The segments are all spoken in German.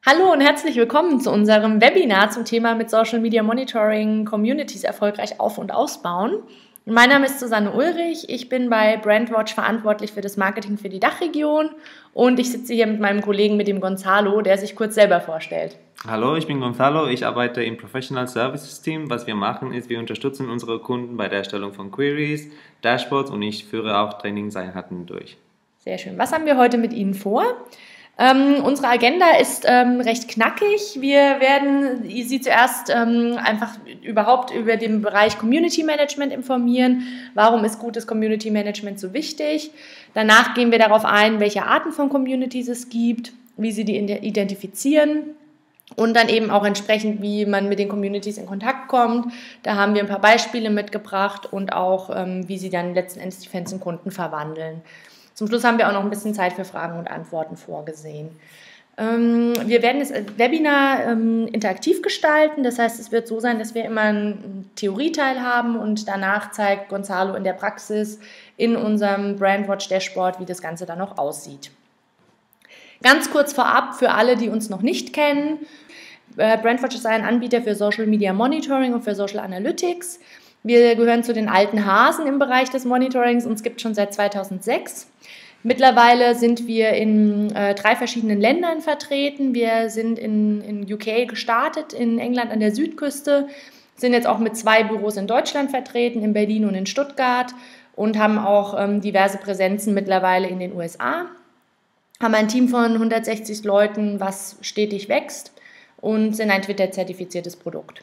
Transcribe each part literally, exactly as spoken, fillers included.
Hallo und herzlich willkommen zu unserem Webinar zum Thema mit Social Media Monitoring Communities erfolgreich auf- und ausbauen. Mein Name ist Susanne Ulrich, ich bin bei Brandwatch verantwortlich für das Marketing für die Dachregion und ich sitze hier mit meinem Kollegen, mit dem Gonzalo, der sich kurz selber vorstellt. Hallo, ich bin Gonzalo, ich arbeite im Professional Services Team. Was wir machen ist, wir unterstützen unsere Kunden bei der Erstellung von Queries, Dashboards und ich führe auch Trainingseinheiten durch. Sehr schön. Was haben wir heute mit Ihnen vor? Ähm, unsere Agenda ist ähm, recht knackig. Wir werden Sie zuerst ähm, einfach überhaupt über den Bereich Community Management informieren. Warum ist gutes Community Management so wichtig? Danach gehen wir darauf ein, welche Arten von Communities es gibt, wie Sie die identifizieren und dann eben auch entsprechend, wie man mit den Communities in Kontakt kommt. Da haben wir ein paar Beispiele mitgebracht und auch, ähm, wie Sie dann letzten Endes die Fans in Kunden verwandeln. Zum Schluss haben wir auch noch ein bisschen Zeit für Fragen und Antworten vorgesehen. Ähm, wir werden das Webinar ähm, interaktiv gestalten, das heißt, es wird so sein, dass wir immer einen Theorieteil haben und danach zeigt Gonzalo in der Praxis in unserem Brandwatch Dashboard, wie das Ganze dann noch aussieht. Ganz kurz vorab für alle, die uns noch nicht kennen, äh, Brandwatch ist ein Anbieter für Social Media Monitoring und für Social Analytics. Wir gehören zu den alten Hasen im Bereich des Monitorings, uns gibt es schon seit zweitausendsechs. Mittlerweile sind wir in äh, drei verschiedenen Ländern vertreten. Wir sind in, in U K gestartet, in England an der Südküste, sind jetzt auch mit zwei Büros in Deutschland vertreten, in Berlin und in Stuttgart und haben auch ähm, diverse Präsenzen mittlerweile in den U S A. Haben ein Team von hundertsechzig Leuten, was stetig wächst und sind ein Twitter-zertifiziertes Produkt.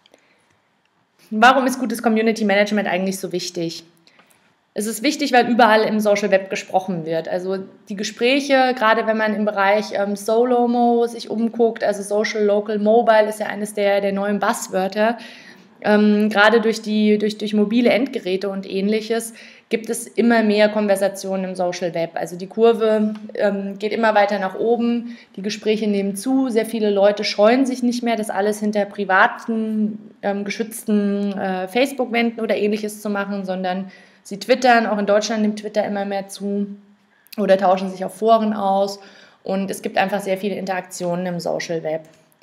Warum ist gutes Community Management eigentlich so wichtig? Es ist wichtig, weil überall im Social Web gesprochen wird. Also die Gespräche, gerade wenn man im Bereich ähm, Solomo sich umguckt, also Social, Local, Mobile ist ja eines der, der neuen Buzzwörter. Ähm, gerade durch, die, durch, durch mobile Endgeräte und Ähnliches gibt es immer mehr Konversationen im Social Web. Also die Kurve ähm, geht immer weiter nach oben, die Gespräche nehmen zu, sehr viele Leute scheuen sich nicht mehr, das alles hinter privaten, ähm, geschützten äh, Facebook-Wänden oder Ähnliches zu machen, sondern sie twittern, auch in Deutschland nimmt Twitter immer mehr zu oder tauschen sich auf Foren aus und es gibt einfach sehr viele Interaktionen im Social Web.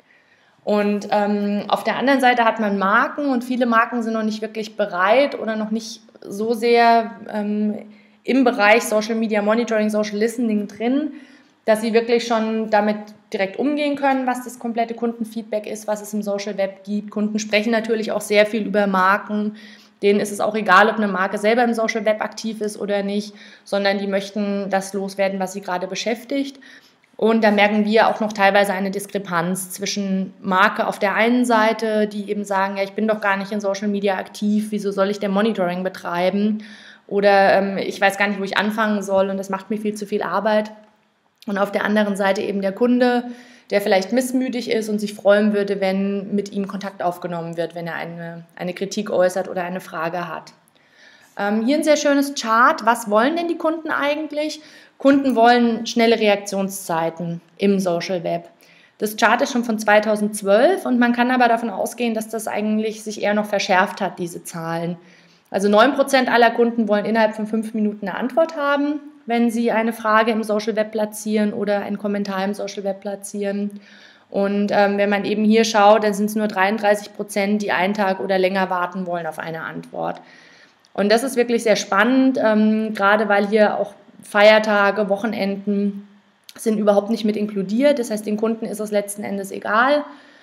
Und ähm, auf der anderen Seite hat man Marken und viele Marken sind noch nicht wirklich bereit oder noch nicht so sehr ähm, im Bereich Social Media Monitoring, Social Listening drin, dass sie wirklich schon damit direkt umgehen können, was das komplette Kundenfeedback ist, was es im Social Web gibt. Kunden sprechen natürlich auch sehr viel über Marken. Denen ist es auch egal, ob eine Marke selber im Social Web aktiv ist oder nicht, sondern die möchten das loswerden, was sie gerade beschäftigt. Und da merken wir auch noch teilweise eine Diskrepanz zwischen Marke auf der einen Seite, die eben sagen, ja, ich bin doch gar nicht in Social Media aktiv, wieso soll ich denn Monitoring betreiben? Oder ähm, ich weiß gar nicht, wo ich anfangen soll und das macht mir viel zu viel Arbeit. Und auf der anderen Seite eben der Kunde, der vielleicht missmütig ist und sich freuen würde, wenn mit ihm Kontakt aufgenommen wird, wenn er eine, eine Kritik äußert oder eine Frage hat. Ähm, hier ein sehr schönes Chart. Was wollen denn die Kunden eigentlich? Kunden wollen schnelle Reaktionszeiten im Social Web. Das Chart ist schon von zweitausendzwölf und man kann aber davon ausgehen, dass das eigentlich sich eher noch verschärft hat, diese Zahlen. Also neun Prozent aller Kunden wollen innerhalb von fünf Minuten eine Antwort haben, wenn sie eine Frage im Social Web platzieren oder einen Kommentar im Social Web platzieren. Und ähm, wenn man eben hier schaut, dann sind es nur dreiunddreißig Prozent, die einen Tag oder länger warten wollen auf eine Antwort. Und das ist wirklich sehr spannend, ähm, gerade weil hier auch Feiertage, Wochenenden sind überhaupt nicht mit inkludiert. Das heißt, den Kunden ist es letzten Endes egal,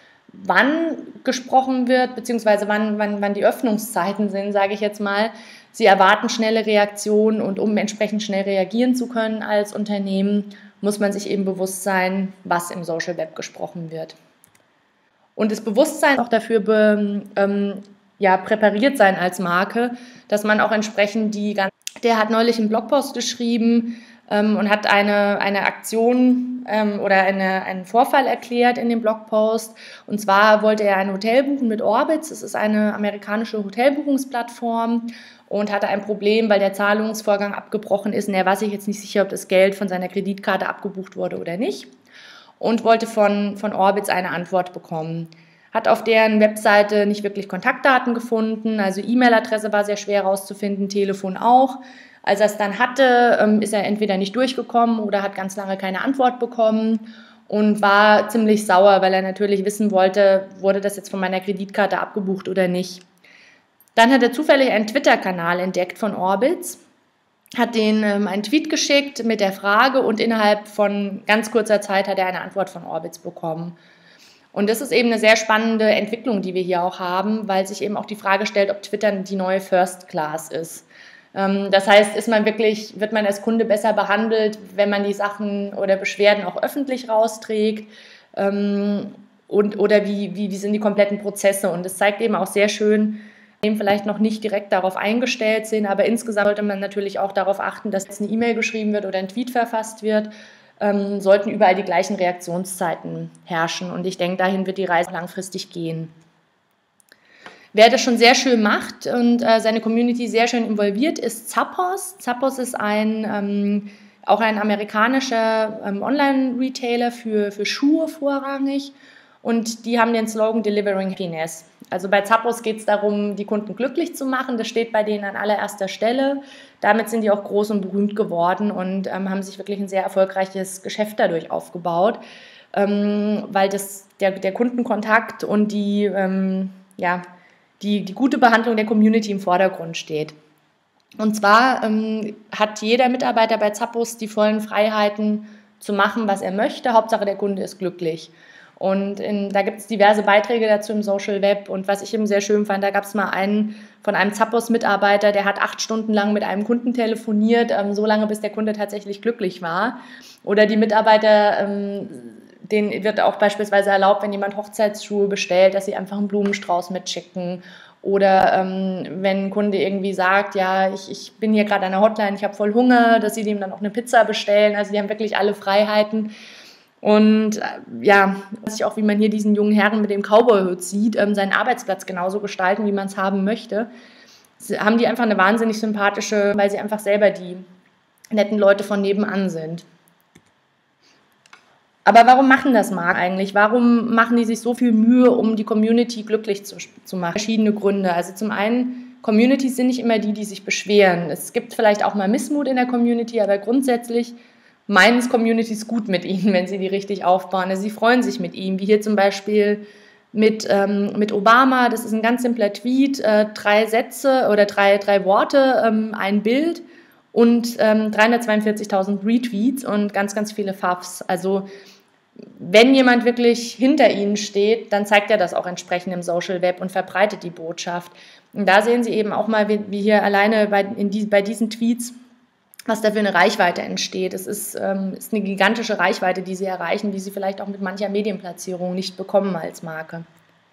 wann gesprochen wird, beziehungsweise wann, wann, wann die Öffnungszeiten sind, sage ich jetzt mal. Sie erwarten schnelle Reaktionen und um entsprechend schnell reagieren zu können als Unternehmen, muss man sich eben bewusst sein, was im Social Web gesprochen wird. Und das Bewusstsein auch dafür be, ähm, ja, präpariert sein als Marke, dass man auch entsprechend die ganze... Der hat neulich einen Blogpost geschrieben ähm, und hat eine, eine Aktion ähm, oder eine, einen Vorfall erklärt in dem Blogpost. Und zwar wollte er ein Hotel buchen mit Orbitz. Das ist eine amerikanische Hotelbuchungsplattform und hatte ein Problem, weil der Zahlungsvorgang abgebrochen ist. Und er war sich jetzt nicht sicher, ob das Geld von seiner Kreditkarte abgebucht wurde oder nicht. Und wollte von, von Orbitz eine Antwort bekommen. Hat auf deren Webseite nicht wirklich Kontaktdaten gefunden, also E-Mail-Adresse war sehr schwer herauszufinden, Telefon auch. Als er es dann hatte, ist er entweder nicht durchgekommen oder hat ganz lange keine Antwort bekommen und war ziemlich sauer, weil er natürlich wissen wollte, wurde das jetzt von meiner Kreditkarte abgebucht oder nicht. Dann hat er zufällig einen Twitter-Kanal entdeckt von Orbitz, hat denen ähm, einen Tweet geschickt mit der Frage und innerhalb von ganz kurzer Zeit hat er eine Antwort von Orbitz bekommen. Und das ist eben eine sehr spannende Entwicklung, die wir hier auch haben, weil sich eben auch die Frage stellt, ob Twitter die neue First Class ist. Ähm, das heißt, ist man wirklich, wird man als Kunde besser behandelt, wenn man die Sachen oder Beschwerden auch öffentlich rausträgt? Ähm, und, oder wie, wie, wie sind die kompletten Prozesse? Und das zeigt eben auch sehr schön, vielleicht noch nicht direkt darauf eingestellt sind, aber insgesamt sollte man natürlich auch darauf achten, dass jetzt eine E-Mail geschrieben wird oder ein Tweet verfasst wird, ähm, sollten überall die gleichen Reaktionszeiten herrschen und ich denke, dahin wird die Reise langfristig gehen. Wer das schon sehr schön macht und äh, seine Community sehr schön involviert, ist Zappos. Zappos ist ein, ähm, auch ein amerikanischer ähm, Online-Retailer für, für Schuhe vorrangig. Und die haben den Slogan Delivering Happiness. Also bei Zappos geht es darum, die Kunden glücklich zu machen. Das steht bei denen an allererster Stelle. Damit sind die auch groß und berühmt geworden und ähm, haben sich wirklich ein sehr erfolgreiches Geschäft dadurch aufgebaut, ähm, weil das, der, der Kundenkontakt und die, ähm, ja, die, die gute Behandlung der Community im Vordergrund steht. Und zwar ähm, hat jeder Mitarbeiter bei Zappos die vollen Freiheiten zu machen, was er möchte. Hauptsache der Kunde ist glücklich. Und in, da gibt es diverse Beiträge dazu im Social Web. Und was ich eben sehr schön fand, da gab es mal einen von einem Zappos-Mitarbeiter, der hat acht Stunden lang mit einem Kunden telefoniert, ähm, so lange, bis der Kunde tatsächlich glücklich war. Oder die Mitarbeiter, ähm, denen wird auch beispielsweise erlaubt, wenn jemand Hochzeitsschuhe bestellt, dass sie einfach einen Blumenstrauß mitschicken. Oder ähm, wenn ein Kunde irgendwie sagt, ja, ich, ich bin hier gerade an der Hotline, ich habe voll Hunger, dass sie dem dann auch eine Pizza bestellen. Also die haben wirklich alle Freiheiten. Und äh, ja, weiß ich auch, wie man hier diesen jungen Herrn mit dem Cowboy-Hut sieht, ähm, seinen Arbeitsplatz genauso gestalten, wie man es haben möchte. Sie, haben die einfach eine wahnsinnig sympathische, weil sie einfach selber die netten Leute von nebenan sind. Aber warum machen das Marken eigentlich? Warum machen die sich so viel Mühe, um die Community glücklich zu, zu machen? Verschiedene Gründe. Also zum einen, Communities sind nicht immer die, die sich beschweren. Es gibt vielleicht auch mal Missmut in der Community, aber grundsätzlich meinen es Communities gut mit ihnen, wenn sie die richtig aufbauen. Also sie freuen sich mit ihm, wie hier zum Beispiel mit, ähm, mit Obama. Das ist ein ganz simpler Tweet, äh, drei Sätze oder drei, drei Worte, ähm, ein Bild und ähm, dreihundertzweiundvierzigtausend Retweets und ganz, ganz viele Favs. Also wenn jemand wirklich hinter ihnen steht, dann zeigt er das auch entsprechend im Social Web und verbreitet die Botschaft. Und da sehen Sie eben auch mal, wie, wie hier alleine bei, in die, bei diesen Tweets, was da für eine Reichweite entsteht. Es ist, ähm, ist eine gigantische Reichweite, die sie erreichen, die sie vielleicht auch mit mancher Medienplatzierung nicht bekommen als Marke.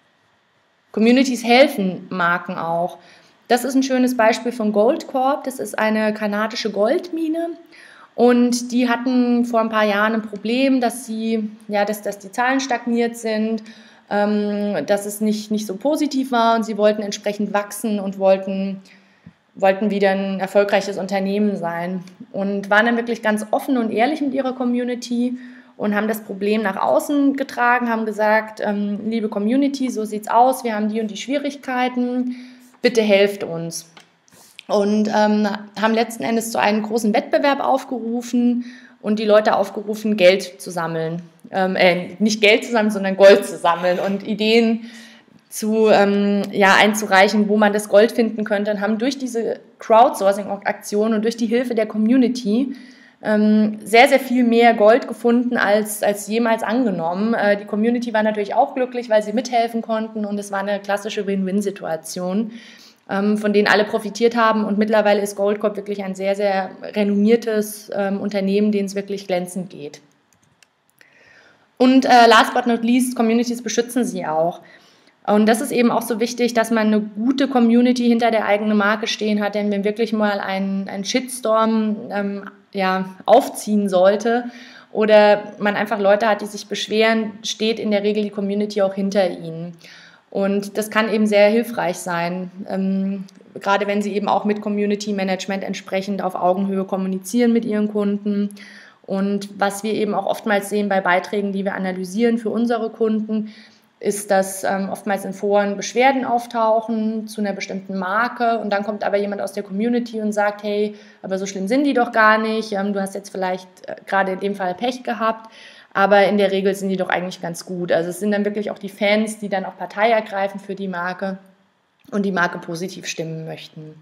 Communities helfen Marken auch. Das ist ein schönes Beispiel von Goldcorp. Das ist eine kanadische Goldmine. Und die hatten vor ein paar Jahren ein Problem, dass, sie, ja, dass, dass die Zahlen stagniert sind, ähm, dass es nicht, nicht so positiv war und sie wollten entsprechend wachsen und wollten, wollten wieder ein erfolgreiches Unternehmen sein und waren dann wirklich ganz offen und ehrlich mit ihrer Community und haben das Problem nach außen getragen, haben gesagt, ähm, liebe Community, so sieht's aus, wir haben die und die Schwierigkeiten, bitte helft uns. Und ähm, haben letzten Endes zu einem großen Wettbewerb aufgerufen und die Leute aufgerufen, Geld zu sammeln. Ähm, äh, nicht Geld zu sammeln, sondern Gold zu sammeln und Ideen zu, ähm, ja, einzureichen, wo man das Gold finden könnte. Und haben durch diese Crowdsourcing-Aktion und durch die Hilfe der Community ähm, sehr, sehr viel mehr Gold gefunden als, als jemals angenommen. Äh, die Community war natürlich auch glücklich, weil sie mithelfen konnten und es war eine klassische Win-Win-Situation, von denen alle profitiert haben. Und mittlerweile ist Goldcorp wirklich ein sehr, sehr renommiertes ähm, Unternehmen, denen es wirklich glänzend geht. Und äh, last but not least, Communities beschützen sie auch. Und das ist eben auch so wichtig, dass man eine gute Community hinter der eigenen Marke stehen hat, denn wenn wirklich mal ein, ein Shitstorm ähm, ja, aufziehen sollte oder man einfach Leute hat, die sich beschweren, steht in der Regel die Community auch hinter ihnen. Und das kann eben sehr hilfreich sein, ähm, gerade wenn Sie eben auch mit Community Management entsprechend auf Augenhöhe kommunizieren mit Ihren Kunden. Und was wir eben auch oftmals sehen bei Beiträgen, die wir analysieren für unsere Kunden, ist, dass ähm, oftmals in Foren Beschwerden auftauchen zu einer bestimmten Marke und dann kommt aber jemand aus der Community und sagt, hey, aber so schlimm sind die doch gar nicht, ähm, du hast jetzt vielleicht äh, gerade in dem Fall Pech gehabt. aber in der Regel sind die doch eigentlich ganz gut. Also es sind dann wirklich auch die Fans, die dann auch Partei ergreifen für die Marke und die Marke positiv stimmen möchten.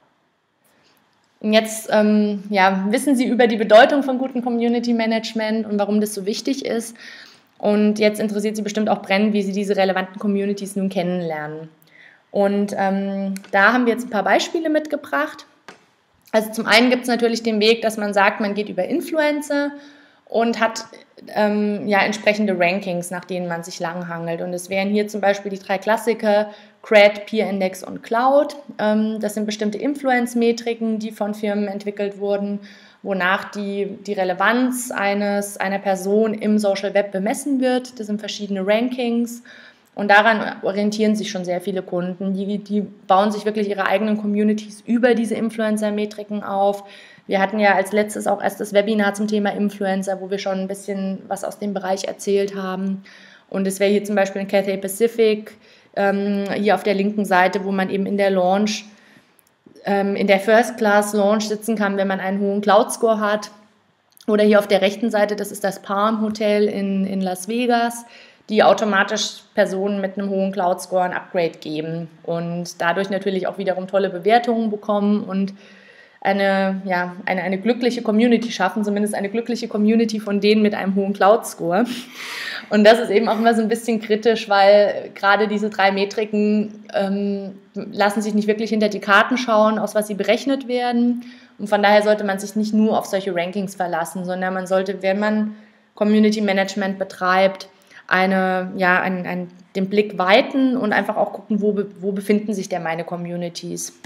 Und jetzt ähm, ja, wissen Sie über die Bedeutung von gutem Community Management und warum das so wichtig ist. Und jetzt interessiert Sie bestimmt auch brennend, wie Sie diese relevanten Communities nun kennenlernen. Und ähm, da haben wir jetzt ein paar Beispiele mitgebracht. Also zum einen gibt es natürlich den Weg, dass man sagt, man geht über Influencer und hat ähm, ja entsprechende Rankings, nach denen man sich langhangelt. Und es wären hier zum Beispiel die drei Klassiker Cred, Peer Index und Cloud. Ähm, das sind bestimmte Influence-Metriken, die von Firmen entwickelt wurden, wonach die, die Relevanz eines, einer Person im Social Web bemessen wird. Das sind verschiedene Rankings. Und daran orientieren sich schon sehr viele Kunden. Die, die bauen sich wirklich ihre eigenen Communities über diese Influencer-Metriken auf. Wir hatten ja als letztes auch erst das Webinar zum Thema Influencer, wo wir schon ein bisschen was aus dem Bereich erzählt haben. Und es wäre hier zum Beispiel in Cathay Pacific, ähm, hier auf der linken Seite, wo man eben in der Launch, ähm, in der First-Class-Launch sitzen kann, wenn man einen hohen Cloud-Score hat. Oder hier auf der rechten Seite, das ist das Palm Hotel in, in Las Vegas, die automatisch Personen mit einem hohen Cloud-Score ein Upgrade geben und dadurch natürlich auch wiederum tolle Bewertungen bekommen und eine, ja, eine, eine glückliche Community schaffen, zumindest eine glückliche Community von denen mit einem hohen Cloud-Score. Und das ist eben auch immer so ein bisschen kritisch, weil gerade diese drei Metriken ähm, lassen sich nicht wirklich hinter die Karten schauen, aus was sie berechnet werden. Und von daher sollte man sich nicht nur auf solche Rankings verlassen, sondern man sollte, wenn man Community Management betreibt, eine, ja, ein, ein, den Blick weiten und einfach auch gucken, wo, wo befinden sich denn meine Communities.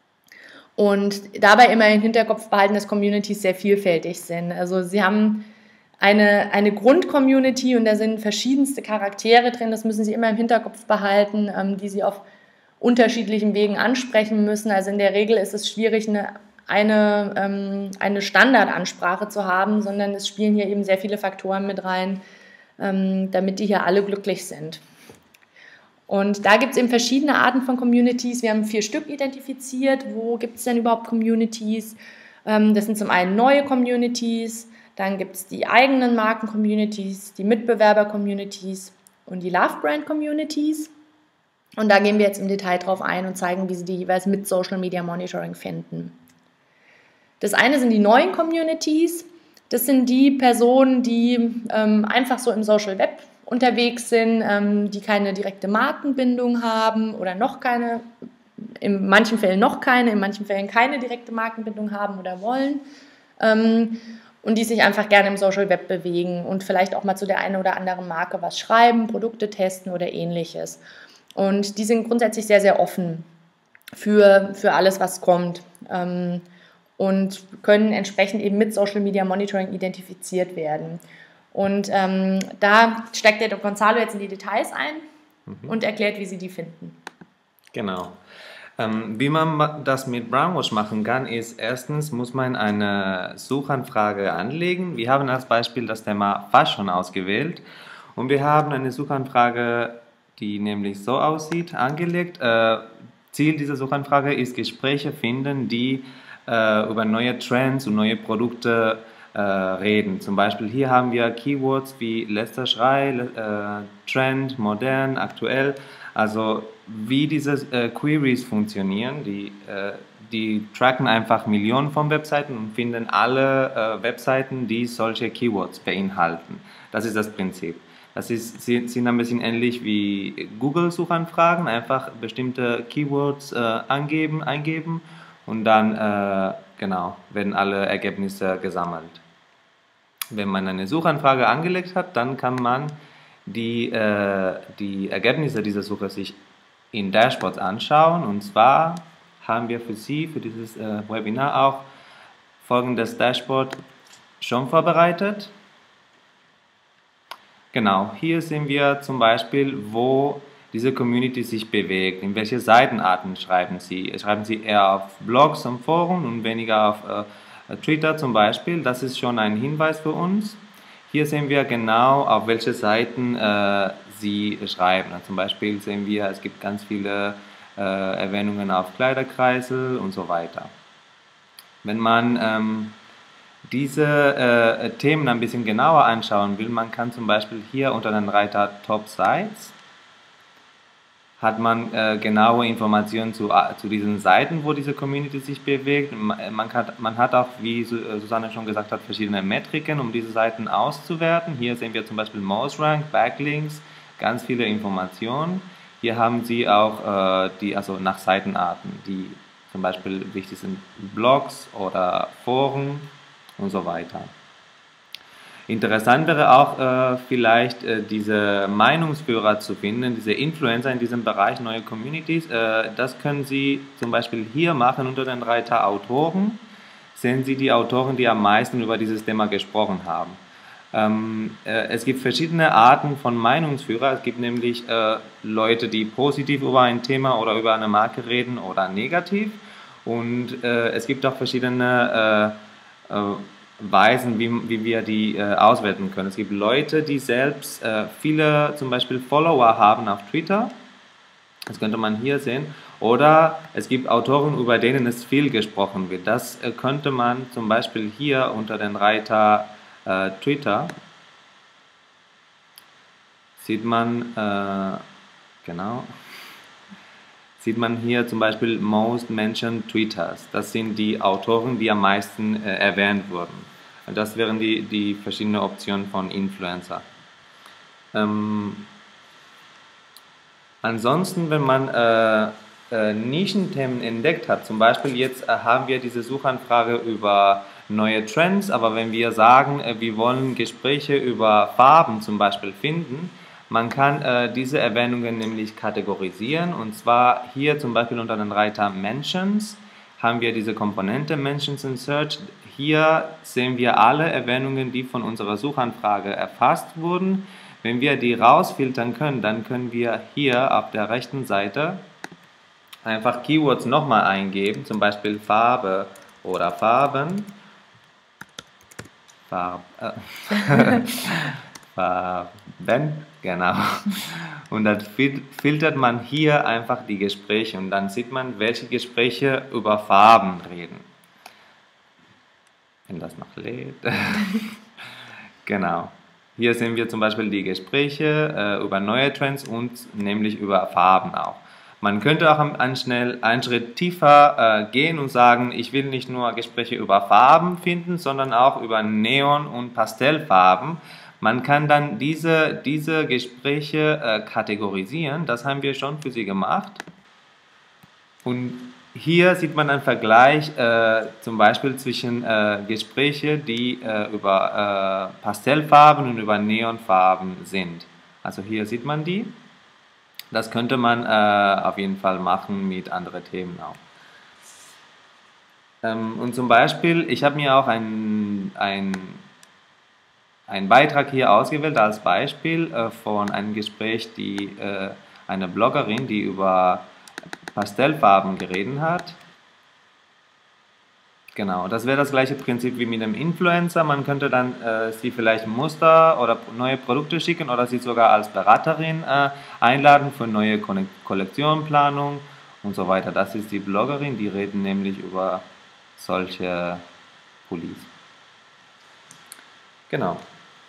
Und dabei immer im Hinterkopf behalten, dass Communities sehr vielfältig sind. Also sie haben eine, eine Grund-Community und da sind verschiedenste Charaktere drin, das müssen Sie immer im Hinterkopf behalten, ähm, die Sie auf unterschiedlichen Wegen ansprechen müssen. Also in der Regel ist es schwierig, eine, eine, ähm, eine Standardansprache zu haben, sondern es spielen hier eben sehr viele Faktoren mit rein, damit die hier alle glücklich sind. Und da gibt es eben verschiedene Arten von Communities. Wir haben vier Stück identifiziert. Wo gibt es denn überhaupt Communities? Das sind zum einen neue Communities, dann gibt es die eigenen Marken-Communities, die Mitbewerber-Communities und die Love-Brand-Communities. Und da gehen wir jetzt im Detail drauf ein und zeigen, wie Sie die jeweils mit Social Media Monitoring finden. Das eine sind die neuen Communities. Das sind die Personen, die ähm, einfach so im Social Web unterwegs sind, ähm, die keine direkte Markenbindung haben oder noch keine, in manchen Fällen noch keine, in manchen Fällen keine direkte Markenbindung haben oder wollen ähm, und die sich einfach gerne im Social Web bewegen und vielleicht auch mal zu der einen oder anderen Marke was schreiben, Produkte testen oder ähnliches. Und die sind grundsätzlich sehr, sehr offen für, für alles, was kommt. Ähm, und können entsprechend eben mit Social Media Monitoring identifiziert werden. Und ähm, da steigt der Gonzalo jetzt in die Details ein mhm. und erklärt, wie Sie die finden. Genau. Ähm, wie man das mit Brownwash machen kann, ist erstens muss man eine Suchanfrage anlegen. Wir haben als Beispiel das Thema Fashion ausgewählt und wir haben eine Suchanfrage, die nämlich so aussieht, angelegt. Äh, Ziel dieser Suchanfrage ist Gespräche finden, die über neue Trends und neue Produkte äh, reden. Zum Beispiel hier haben wir Keywords wie letzter Schrei, äh, Trend, modern, aktuell. Also wie diese äh, Queries funktionieren, die, äh, die tracken einfach Millionen von Webseiten und finden alle äh, Webseiten, die solche Keywords beinhalten. Das ist das Prinzip. Das ist, sind ein bisschen ähnlich wie Google-Suchanfragen, einfach bestimmte Keywords äh, angeben, eingeben und dann äh, genau, werden alle Ergebnisse gesammelt. Wenn man eine Suchanfrage angelegt hat, dann kann man die, äh, die Ergebnisse dieser Suche sich in Dashboards anschauen. Und zwar haben wir für Sie, für dieses äh, Webinar auch folgendes Dashboard schon vorbereitet. Genau, hier sehen wir zum Beispiel, wo diese Community sich bewegt, in welche Seitenarten schreiben Sie. Schreiben Sie eher auf Blogs und Foren und weniger auf äh, Twitter zum Beispiel. Das ist schon ein Hinweis für uns. Hier sehen wir genau, auf welche Seiten äh, Sie schreiben. Also zum Beispiel sehen wir, es gibt ganz viele äh, Erwähnungen auf Kleiderkreisel und so weiter. Wenn man, ähm, diese äh, Themen ein bisschen genauer anschauen will, man kann zum Beispiel hier unter den Reiter Top Sites hat man äh, genaue Informationen zu, zu diesen Seiten, wo diese Community sich bewegt. Man, kann, man hat auch, wie Susanne schon gesagt hat, verschiedene Metriken, um diese Seiten auszuwerten. Hier sehen wir zum Beispiel Most Rank, Backlinks, ganz viele Informationen. Hier haben Sie auch äh, die, also nach Seitenarten, die zum Beispiel wichtig sind, Blogs oder Foren und so weiter. Interessant wäre auch äh, vielleicht äh, diese Meinungsführer zu finden, diese Influencer in diesem Bereich, neue Communities. Äh, das können Sie zum Beispiel hier machen unter den Reiter Autoren. Sehen Sie die Autoren, die am meisten über dieses Thema gesprochen haben. Ähm, äh, es gibt verschiedene Arten von Meinungsführer. Es gibt nämlich äh, Leute, die positiv über ein Thema oder über eine Marke reden oder negativ. Und äh, es gibt auch verschiedene äh, äh, Weisen, wie, wie wir die äh, auswerten können. Es gibt Leute, die selbst äh, viele zum Beispiel Follower haben auf Twitter. Das könnte man hier sehen. Oder es gibt Autoren, über denen es viel gesprochen wird. Das äh, könnte man zum Beispiel hier unter den Reiter äh, Twitter sieht man, äh, genau, sieht man hier zum Beispiel Most Mentioned Tweeters. Das sind die Autoren, die am meisten äh, erwähnt wurden. Das wären die, die verschiedenen Optionen von Influencer. Ähm, ansonsten, wenn man äh, äh, Nischenthemen entdeckt hat, zum Beispiel jetzt äh, haben wir diese Suchanfrage über neue Trends, aber wenn wir sagen, äh, wir wollen Gespräche über Farben zum Beispiel finden, man kann äh, diese Erwähnungen nämlich kategorisieren, und zwar hier zum Beispiel unter den Reiter Mentions haben wir diese Komponente Mentions in Search. Hier sehen wir alle Erwähnungen, die von unserer Suchanfrage erfasst wurden. Wenn wir die rausfiltern können, dann können wir hier auf der rechten Seite einfach Keywords nochmal eingeben, zum Beispiel Farbe oder Farben. Farb, äh, Farben, genau. Und dann filtert man hier einfach die Gespräche und dann sieht man, welche Gespräche über Farben reden. Wenn das noch lädt. Genau. Hier sehen wir zum Beispiel die Gespräche äh, über neue Trends und nämlich über Farben auch. Man könnte auch einen, schnell, einen Schritt tiefer äh, gehen und sagen, ich will nicht nur Gespräche über Farben finden, sondern auch über Neon- und Pastellfarben. Man kann dann diese, diese Gespräche äh, kategorisieren, das haben wir schon für Sie gemacht. Und hier sieht man einen Vergleich äh, zum Beispiel zwischen äh, Gespräche, die äh, über äh, Pastellfarben und über Neonfarben sind. Also hier sieht man die. Das könnte man äh, auf jeden Fall machen mit anderen Themen auch. Ähm, und zum Beispiel, ich habe mir auch ein, ein einen Beitrag hier ausgewählt als Beispiel äh, von einem Gespräch, die äh, eine Bloggerin, die über Pastellfarben geredet hat. Genau, das wäre das gleiche Prinzip wie mit dem Influencer. Man könnte dann äh, sie vielleicht Muster oder neue Produkte schicken oder sie sogar als Beraterin äh, einladen für neue Kollektionsplanung und so weiter. Das ist die Bloggerin, die redet nämlich über solche Pullis. Genau.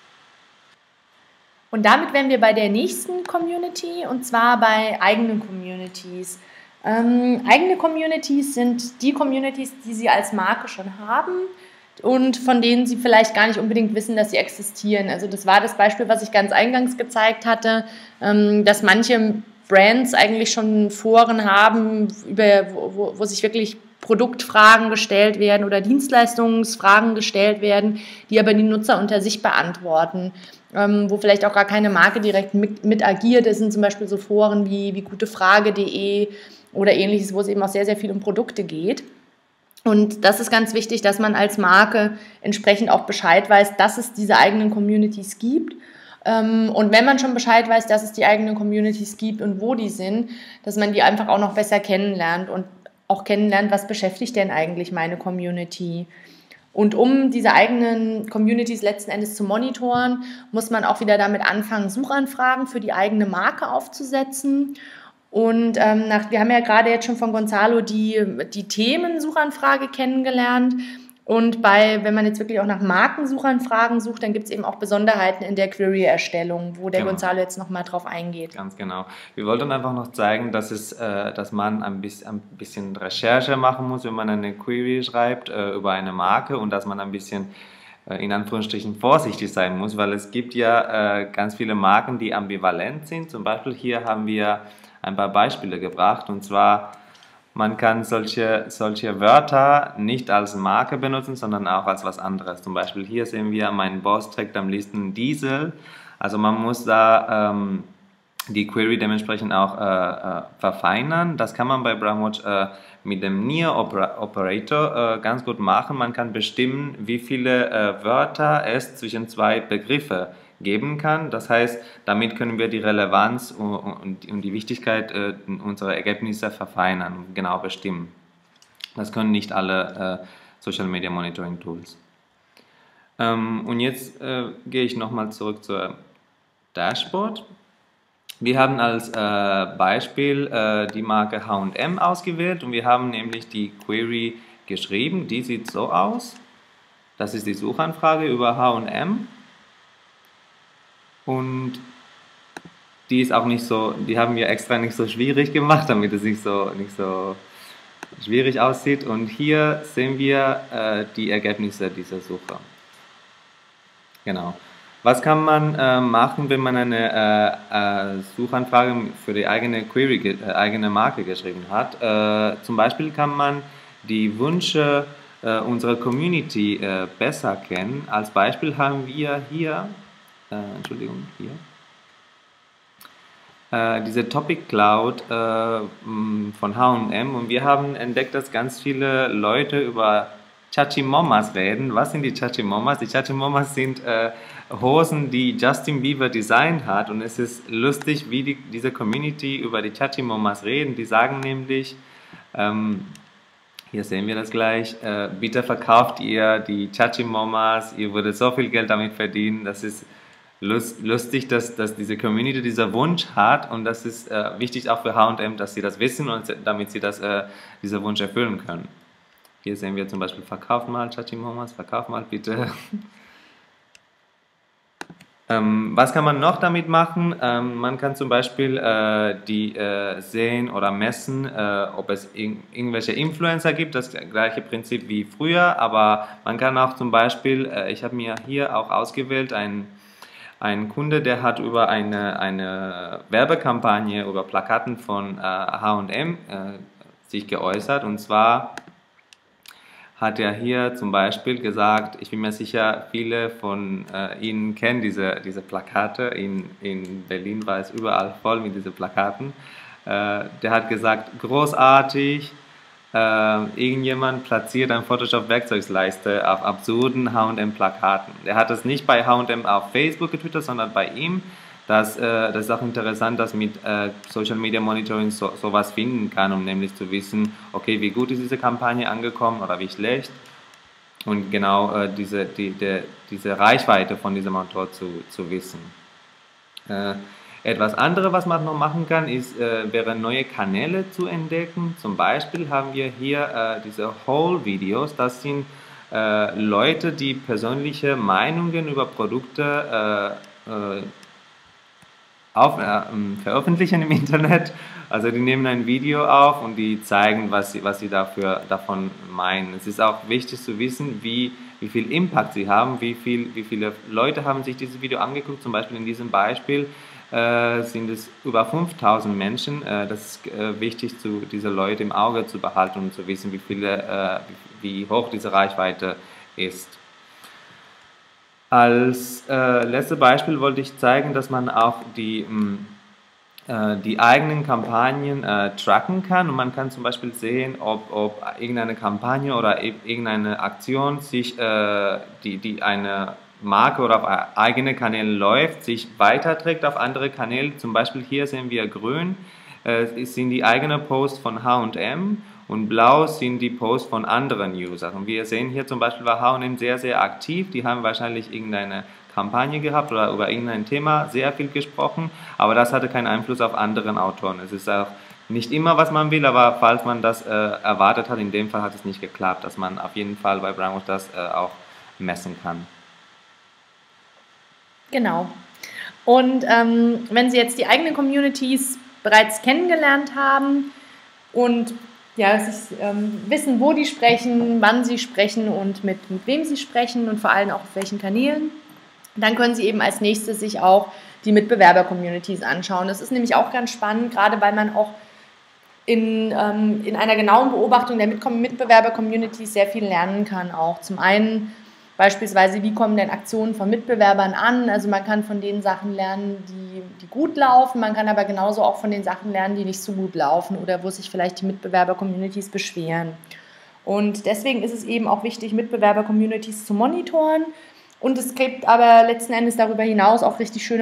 Und damit wären wir bei der nächsten Community, und zwar bei eigenen Communities. Ähm, eigene Communities sind die Communities, die Sie als Marke schon haben und von denen Sie vielleicht gar nicht unbedingt wissen, dass sie existieren. Also das war das Beispiel, was ich ganz eingangs gezeigt hatte, ähm, dass manche Brands eigentlich schon Foren haben, über, wo, wo sich wirklich Produktfragen gestellt werden oder Dienstleistungsfragen gestellt werden, die aber die Nutzer unter sich beantworten, ähm, wo vielleicht auch gar keine Marke direkt mit, mit agiert. Das sind zum Beispiel so Foren wie, wie gutefrage punkt de oder ähnliches, wo es eben auch sehr, sehr viel um Produkte geht. Und das ist ganz wichtig, dass man als Marke entsprechend auch Bescheid weiß, dass es diese eigenen Communities gibt. Und wenn man schon Bescheid weiß, dass es die eigenen Communities gibt und wo die sind, dass man die einfach auch noch besser kennenlernt und auch kennenlernt, was beschäftigt denn eigentlich meine Community. Und um diese eigenen Communities letzten Endes zu monitoren, muss man auch wieder damit anfangen, Suchanfragen für die eigene Marke aufzusetzen. Und ähm, nach, wir haben ja gerade jetzt schon von Gonzalo die, die Themensuchanfrage kennengelernt. Und bei, wenn man jetzt wirklich auch nach Markensuchanfragen sucht, dann gibt es eben auch Besonderheiten in der Query-Erstellung, wo der Genau. Gonzalo jetzt nochmal drauf eingeht. Ganz genau. Wir wollten einfach noch zeigen, dass, es, äh, dass man ein bisschen, ein bisschen Recherche machen muss, wenn man eine Query schreibt äh, über eine Marke und dass man ein bisschen äh, in Anführungsstrichen vorsichtig sein muss, weil es gibt ja äh, ganz viele Marken, die ambivalent sind. Zum Beispiel hier haben wir ein paar Beispiele gebracht und zwar man kann solche, solche Wörter nicht als Marke benutzen, sondern auch als was anderes. Zum Beispiel hier sehen wir, mein Boss trägt am liebsten Diesel. Also man muss da ähm, die Query dementsprechend auch äh, äh, verfeinern. Das kann man bei BrownWatch äh, mit dem Near Operator äh, ganz gut machen. Man kann bestimmen, wie viele äh, Wörter es zwischen zwei Begriffe geben kann. Das heißt, damit können wir die Relevanz und, und, und die Wichtigkeit äh, unserer Ergebnisse verfeinern und genau bestimmen. Das können nicht alle äh, Social Media Monitoring Tools. Ähm, und jetzt äh, gehe ich nochmal zurück zur Dashboard. Wir haben als äh, Beispiel äh, die Marke H und M ausgewählt und wir haben nämlich die Query geschrieben. Die sieht so aus. Das ist die Suchanfrage über H und M. Und die ist auch nicht so, die haben wir extra nicht so schwierig gemacht, damit es nicht so, nicht so schwierig aussieht. Und hier sehen wir äh, die Ergebnisse dieser Suche. Genau. Was kann man äh, machen, wenn man eine äh, äh, Suchanfrage für die eigene Query, äh, eigene Marke geschrieben hat? Äh, zum Beispiel kann man die Wünsche äh, unserer Community äh, besser kennen. Als Beispiel haben wir hier Äh, Entschuldigung, hier. Äh, diese Topic Cloud äh, von H und M und wir haben entdeckt, dass ganz viele Leute über Chachimomas reden. Was sind die Chachimomas? Die Chachimomas sind äh, Hosen, die Justin Bieber designt hat und es ist lustig, wie die, diese Community über die Chachimomas reden. Die sagen nämlich, ähm, hier sehen wir das gleich, äh, bitte verkauft ihr die Chachimomas, ihr würdet so viel Geld damit verdienen, das ist lustig, dass, dass diese Community dieser Wunsch hat und das ist äh, wichtig auch für H und M, dass sie das wissen und damit sie das, äh, diesen Wunsch erfüllen können. Hier sehen wir zum Beispiel, verkauft mal Chachimomas, verkauft mal bitte. ähm, was kann man noch damit machen? Ähm, man kann zum Beispiel äh, die äh, sehen oder messen, äh, ob es in, irgendwelche Influencer gibt, das gleiche Prinzip wie früher, aber man kann auch zum Beispiel, äh, ich habe mir hier auch ausgewählt, ein Ein Kunde, der hat über eine, eine Werbekampagne, über Plakaten von äh, H und M äh, sich geäußert. Und zwar hat er hier zum Beispiel gesagt, ich bin mir sicher, viele von äh, Ihnen kennen diese, diese Plakate. In, in Berlin war es überall voll mit diesen Plakaten. Äh, der hat gesagt, großartig. Äh, irgendjemand platziert eine Photoshop-Werkzeugleiste auf absurden H und M-Plakaten. Er hat es nicht bei H und M auf Facebook getwittert, sondern bei ihm. Das, äh, das ist auch interessant, dass mit äh, Social Media Monitoring so, sowas finden kann, um nämlich zu wissen, okay, wie gut ist diese Kampagne angekommen oder wie schlecht. Und genau äh, diese, die, de, diese Reichweite von diesem Autor zu, zu wissen. Äh, Etwas anderes, was man noch machen kann, ist, äh, wäre neue Kanäle zu entdecken. Zum Beispiel haben wir hier äh, diese Haul-Videos. Das sind äh, Leute, die persönliche Meinungen über Produkte äh, äh, auf, äh, veröffentlichen im Internet. Also die nehmen ein Video auf und die zeigen, was sie, was sie dafür, davon meinen. Es ist auch wichtig zu wissen, wie, wie viel Impact sie haben, wie, viel, wie viele Leute haben sich dieses Video angeguckt. Zum Beispiel in diesem Beispiel Äh, sind es über fünftausend Menschen. Äh, das ist äh, wichtig, zu, diese Leute im Auge zu behalten und zu wissen, wie, viele, äh, wie, wie hoch diese Reichweite ist. Als äh, letztes Beispiel wollte ich zeigen, dass man auch die, mh, äh, die eigenen Kampagnen äh, tracken kann und man kann zum Beispiel sehen, ob, ob irgendeine Kampagne oder irgendeine Aktion sich, äh, die, die eine Marke oder auf eigene Kanäle läuft, sich weiterträgt auf andere Kanäle. Zum Beispiel hier sehen wir grün, äh, sind die eigenen Posts von H und M und blau sind die Posts von anderen Usern. Und wir sehen hier zum Beispiel war H und M sehr, sehr aktiv. Die haben wahrscheinlich irgendeine Kampagne gehabt oder über irgendein Thema sehr viel gesprochen, aber das hatte keinen Einfluss auf anderen Autoren. Es ist auch nicht immer, was man will, aber falls man das äh, erwartet hat, in dem Fall hat es nicht geklappt, dass man auf jeden Fall bei Brandwatch das äh, auch messen kann. Genau. Und ähm, wenn Sie jetzt die eigenen Communities bereits kennengelernt haben und ja, sich, ähm, wissen, wo die sprechen, wann sie sprechen und mit, mit wem sie sprechen und vor allem auch auf welchen Kanälen, dann können Sie eben als nächstes sich auch die Mitbewerber-Communities anschauen. Das ist nämlich auch ganz spannend, gerade weil man auch in, ähm, in einer genauen Beobachtung der Mitbewerber-Communities sehr viel lernen kann auch. Zum einen beispielsweise, wie kommen denn Aktionen von Mitbewerbern an? Also man kann von den Sachen lernen, die, die gut laufen, man kann aber genauso auch von den Sachen lernen, die nicht so gut laufen oder wo sich vielleicht die Mitbewerber-Communities beschweren. Und deswegen ist es eben auch wichtig, Mitbewerber-Communities zu monitoren. Und es gibt aber letzten Endes darüber hinaus auch richtig schöne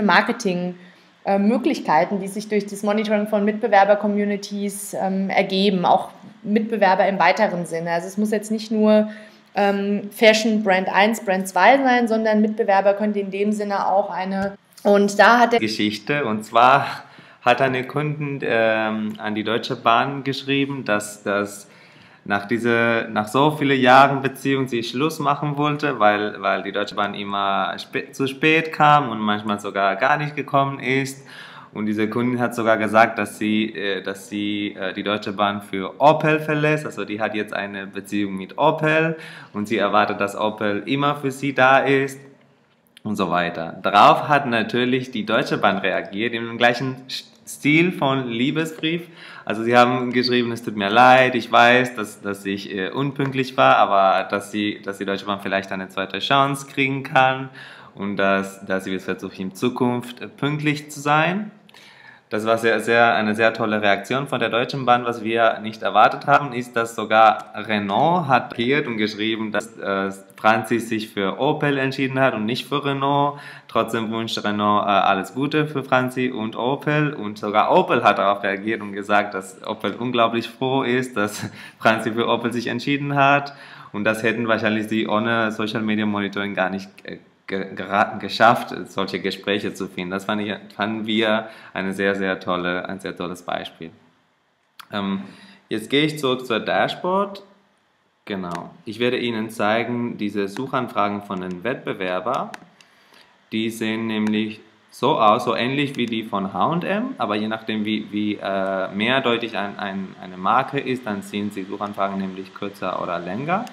Marketing-Möglichkeiten, die sich durch das Monitoring von Mitbewerber-Communities ähm, ergeben, auch Mitbewerber im weiteren Sinne. Also es muss jetzt nicht nur ähm, Fashion Brand eins, Brand zwei sein, sondern Mitbewerber könnte in dem Sinne auch eine... Und da hat der Geschichte, und zwar hat eine Kundin ähm, an die Deutsche Bahn geschrieben, dass das nach, diese, nach so vielen Jahren Beziehung sie Schluss machen wollte, weil, weil die Deutsche Bahn immer spä zu spät kam und manchmal sogar gar nicht gekommen ist. Und diese Kundin hat sogar gesagt, dass sie, äh, dass sie äh, die Deutsche Bahn für Opel verlässt. Also die hat jetzt eine Beziehung mit Opel und sie erwartet, dass Opel immer für sie da ist und so weiter. Darauf hat natürlich die Deutsche Bahn reagiert, in dem gleichen Stil von Liebesbrief. Also sie haben geschrieben, es tut mir leid, ich weiß, dass, dass ich äh, unpünktlich war, aber dass, sie, dass die Deutsche Bahn vielleicht eine zweite Chance kriegen kann und dass, dass sie wird versuchen, in Zukunft äh, pünktlich zu sein. Das war sehr, sehr, eine sehr tolle Reaktion von der Deutschen Bahn. Was wir nicht erwartet haben, ist, dass sogar Renault hat reagiert und geschrieben, dass äh, Franzi sich für Opel entschieden hat und nicht für Renault. Trotzdem wünscht Renault äh, alles Gute für Franzi und Opel. Und sogar Opel hat darauf reagiert und gesagt, dass Opel unglaublich froh ist, dass Franzi für Opel sich entschieden hat. Und das hätten wahrscheinlich sie ohne Social Media Monitoring gar nicht äh, geschafft, solche Gespräche zu finden. Das fand ich, fanden wir eine sehr, sehr tolle, ein sehr tolles Beispiel. Ähm, jetzt gehe ich zurück zur Dashboard. Genau. Ich werde Ihnen zeigen, diese Suchanfragen von den Wettbewerbern. Die sehen nämlich so aus, so ähnlich wie die von H und M, aber je nachdem, wie, wie äh, mehrdeutig ein, ein, eine Marke ist, dann sind die Suchanfragen nämlich kürzer oder länger.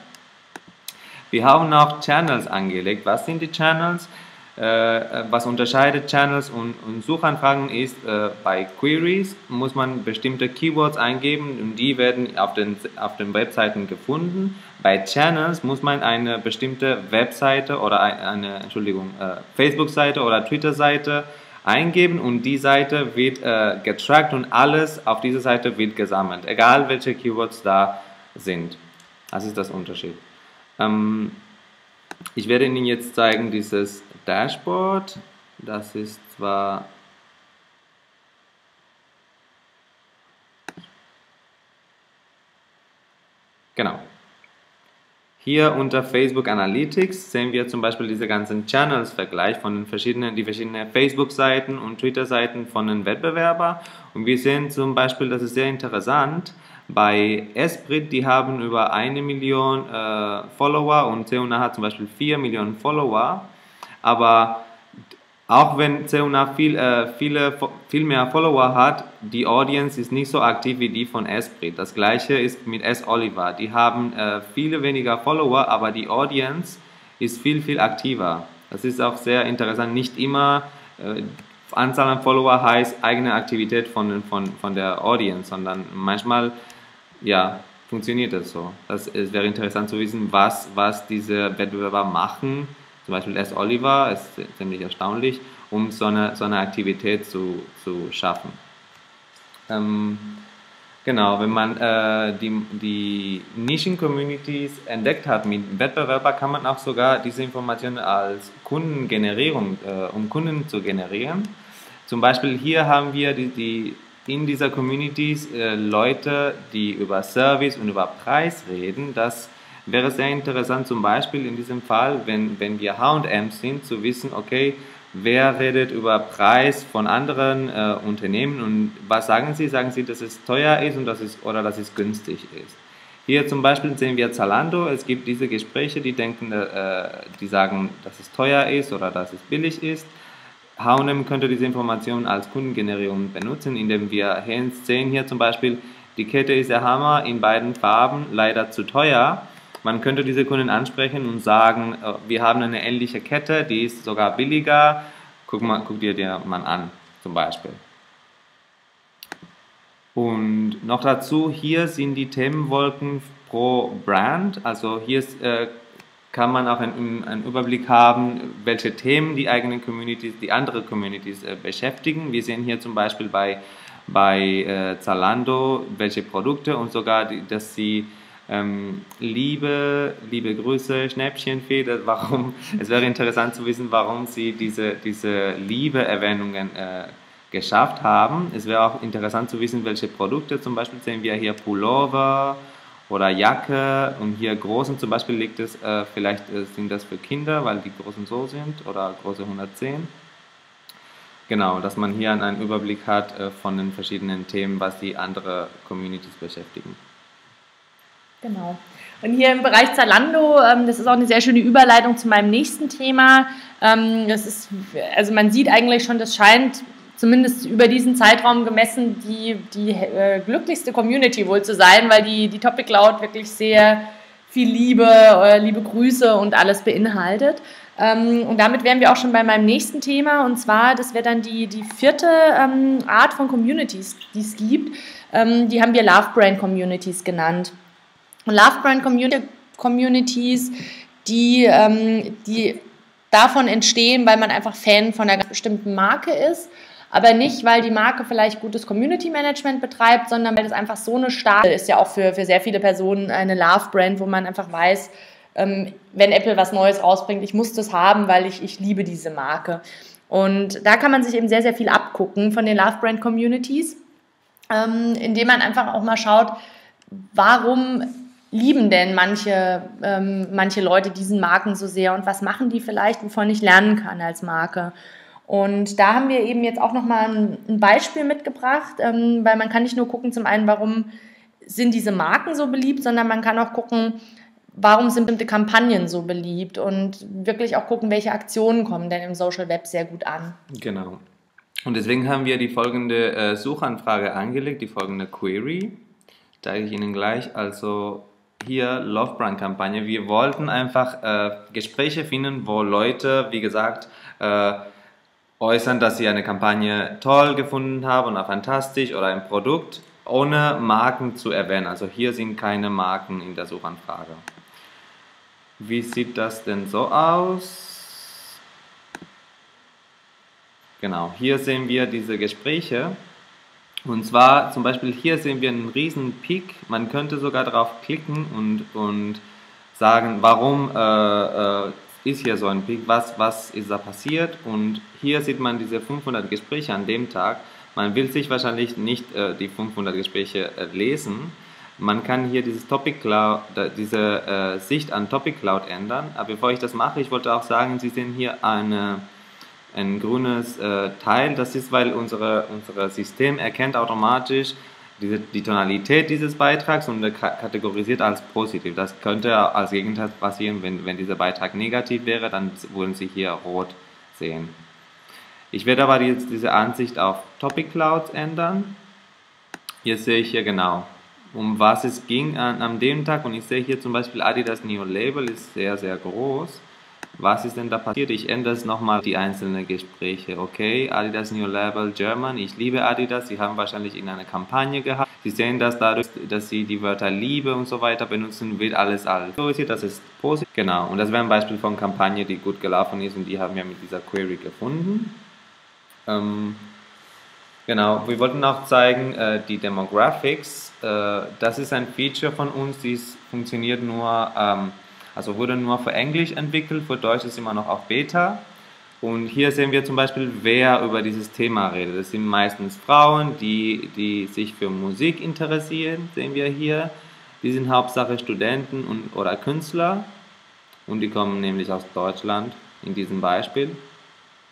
Wir haben auch Channels angelegt. Was sind die Channels? Äh, was unterscheidet Channels und, und Suchanfragen ist, äh, bei Queries muss man bestimmte Keywords eingeben und die werden auf den, auf den Webseiten gefunden. Bei Channels muss man eine bestimmte Webseite oder eine, eine Entschuldigung, äh, Facebook-Seite oder Twitter-Seite eingeben und die Seite wird äh, getrackt und alles auf dieser Seite wird gesammelt, egal welche Keywords da sind. Das ist das Unterschied. Ich werde Ihnen jetzt zeigen, dieses Dashboard. Das ist zwar genau. Hier unter Facebook Analytics sehen wir zum Beispiel diese ganzen Channels-Vergleich von den verschiedenen, die verschiedenen Facebook-Seiten und Twitter-Seiten von den Wettbewerbern. Und wir sehen zum Beispiel, das ist sehr interessant, bei Esprit, die haben über eine Million äh, Follower und C und A hat zum Beispiel vier Millionen Follower. Aber auch wenn C und A viel, äh, viele, viel mehr Follower hat, die Audience ist nicht so aktiv wie die von Esprit. Das gleiche ist mit S. Oliver. Die haben äh, viele weniger Follower, aber die Audience ist viel, viel aktiver. Das ist auch sehr interessant. Nicht immer äh, Anzahl an Follower heißt eigene Aktivität von, von, von der Audience, sondern manchmal ja, funktioniert das so. Das, es wäre interessant zu wissen, was, was diese Wettbewerber machen, zum Beispiel S. Oliver, ist ziemlich erstaunlich, um so eine, so eine Aktivität zu, zu schaffen. Ähm, genau, wenn man äh, die, die Nischen-Communities entdeckt hat mit Wettbewerber, kann man auch sogar diese Informationen als Kundengenerierung, äh, um Kunden zu generieren. Zum Beispiel hier haben wir die, die in dieser Communities äh, Leute, die über Service und über Preis reden. Das wäre sehr interessant, zum Beispiel in diesem Fall, wenn, wenn wir H und M sind, zu wissen, okay, wer redet über Preis von anderen äh, Unternehmen und was sagen sie? Sagen sie, dass es teuer ist und dass es, oder dass es günstig ist. Hier zum Beispiel sehen wir Zalando, es gibt diese Gespräche, die denken, äh, die sagen, dass es teuer ist oder dass es billig ist. H und M könnte diese Informationen als Kundengenerierung benutzen, indem wir hier sehen hier zum Beispiel, die Kette ist der Hammer, in beiden Farben, leider zu teuer. Man könnte diese Kunden ansprechen und sagen, wir haben eine ähnliche Kette, die ist sogar billiger, guck, mal, guck dir die mal an, zum Beispiel. Und noch dazu, hier sind die Themenwolken pro Brand, also hier ist, äh, kann man auch einen, einen Überblick haben, welche Themen die eigenen Communities, die andere Communities äh, beschäftigen. Wir sehen hier zum Beispiel bei, bei äh, Zalando, welche Produkte und sogar, die, dass sie ähm, Liebe, liebe Grüße, Schnäppchenfee, warum, es wäre interessant zu wissen, warum sie diese, diese Liebe-Erwähnungen äh, geschafft haben. Es wäre auch interessant zu wissen, welche Produkte, zum Beispiel sehen wir hier Pullover oder Jacke und hier Großen zum Beispiel liegt es, äh, vielleicht äh, sind das für Kinder, weil die Großen so sind oder Große hundertzehn. Genau, dass man hier einen Überblick hat äh, von den verschiedenen Themen, was die andere Communities beschäftigen. Genau. Und hier im Bereich Zalando, ähm, das ist auch eine sehr schöne Überleitung zu meinem nächsten Thema. Ähm, das ist, also man sieht eigentlich schon, das scheint zumindest über diesen Zeitraum gemessen die, die äh, glücklichste Community wohl zu sein, weil die, die Topic Cloud wirklich sehr viel Liebe, äh, liebe Grüße und alles beinhaltet. Ähm, und damit wären wir auch schon bei meinem nächsten Thema, und zwar, das wäre dann die, die vierte ähm, Art von Communities, die es gibt. Ähm, die haben wir Love Brand Communities genannt. Und Love Brand Communities, die, ähm, die davon entstehen, weil man einfach Fan von einer ganz bestimmten Marke ist, aber nicht, weil die Marke vielleicht gutes Community Management betreibt, sondern weil es einfach so eine starke ist, ja auch für, für sehr viele Personen eine Love Brand, wo man einfach weiß, ähm, wenn Apple was Neues rausbringt, ich muss das haben, weil ich, ich liebe diese Marke. Und da kann man sich eben sehr, sehr viel abgucken von den Love Brand Communities, ähm, indem man einfach auch mal schaut, warum lieben denn manche, ähm, manche Leute diesen Marken so sehr und was machen die vielleicht, wovon ich lernen kann als Marke. Und da haben wir eben jetzt auch nochmal ein, ein Beispiel mitgebracht, ähm, weil man kann nicht nur gucken, zum einen, warum sind diese Marken so beliebt, sondern man kann auch gucken, warum sind bestimmte Kampagnen so beliebt und wirklich auch gucken, welche Aktionen kommen denn im Social Web sehr gut an. Genau. Und deswegen haben wir die folgende äh, Suchanfrage angelegt, die folgende Query. Zeige ich Ihnen gleich. Also hier Love Brand Kampagne. Wir wollten einfach äh, Gespräche finden, wo Leute, wie gesagt, äh, äußern, dass sie eine Kampagne toll gefunden haben oder fantastisch oder ein Produkt, ohne Marken zu erwähnen. Also hier sind keine Marken in der Suchanfrage. Wie sieht das denn so aus? Genau, hier sehen wir diese Gespräche. Und zwar zum Beispiel hier sehen wir einen riesen Peak. Man könnte sogar darauf klicken und, und sagen, warum äh, äh, ist hier so ein Peak, was, was ist da passiert, und hier sieht man diese fünfhundert Gespräche an dem Tag. Man will sich wahrscheinlich nicht äh, die fünfhundert Gespräche äh, lesen. Man kann hier dieses Topic Cloud, diese äh, Sicht an Topic Cloud ändern, aber bevor ich das mache, ich wollte auch sagen, Sie sehen hier eine, ein grünes äh, Teil, das ist, weil unsere, unser System erkennt automatisch Diese, die Tonalität dieses Beitrags und kategorisiert als positiv. Das könnte als Gegenteil passieren, wenn, wenn dieser Beitrag negativ wäre, dann würden Sie hier rot sehen. Ich werde aber jetzt diese Ansicht auf Topic Clouds ändern. Hier sehe ich hier genau, um was es ging an, an dem Tag, und ich sehe hier zum Beispiel Adidas Neo Label ist sehr, sehr groß. Was ist denn da passiert? Ich ändere es nochmal die einzelnen Gespräche. Okay, Adidas New Label German. Ich liebe Adidas. Sie haben wahrscheinlich in einer Kampagne gehabt. Sie sehen das dadurch, dass Sie die Wörter Liebe und so weiter benutzen, wird alles als positiv. Das ist positiv. Genau. Und das wäre ein Beispiel von Kampagne, die gut gelaufen ist, und die haben wir mit dieser Query gefunden. Ähm, genau. Wir wollten auch zeigen, äh, die Demographics. Äh, das ist ein Feature von uns, dies funktioniert nur ähm, Also wurde nur für Englisch entwickelt, für Deutsch ist immer noch auf Beta. Und hier sehen wir zum Beispiel, wer über dieses Thema redet. Das sind meistens Frauen, die, die sich für Musik interessieren, sehen wir hier. Die sind Hauptsache Studenten und, oder Künstler. Und die kommen nämlich aus Deutschland in diesem Beispiel.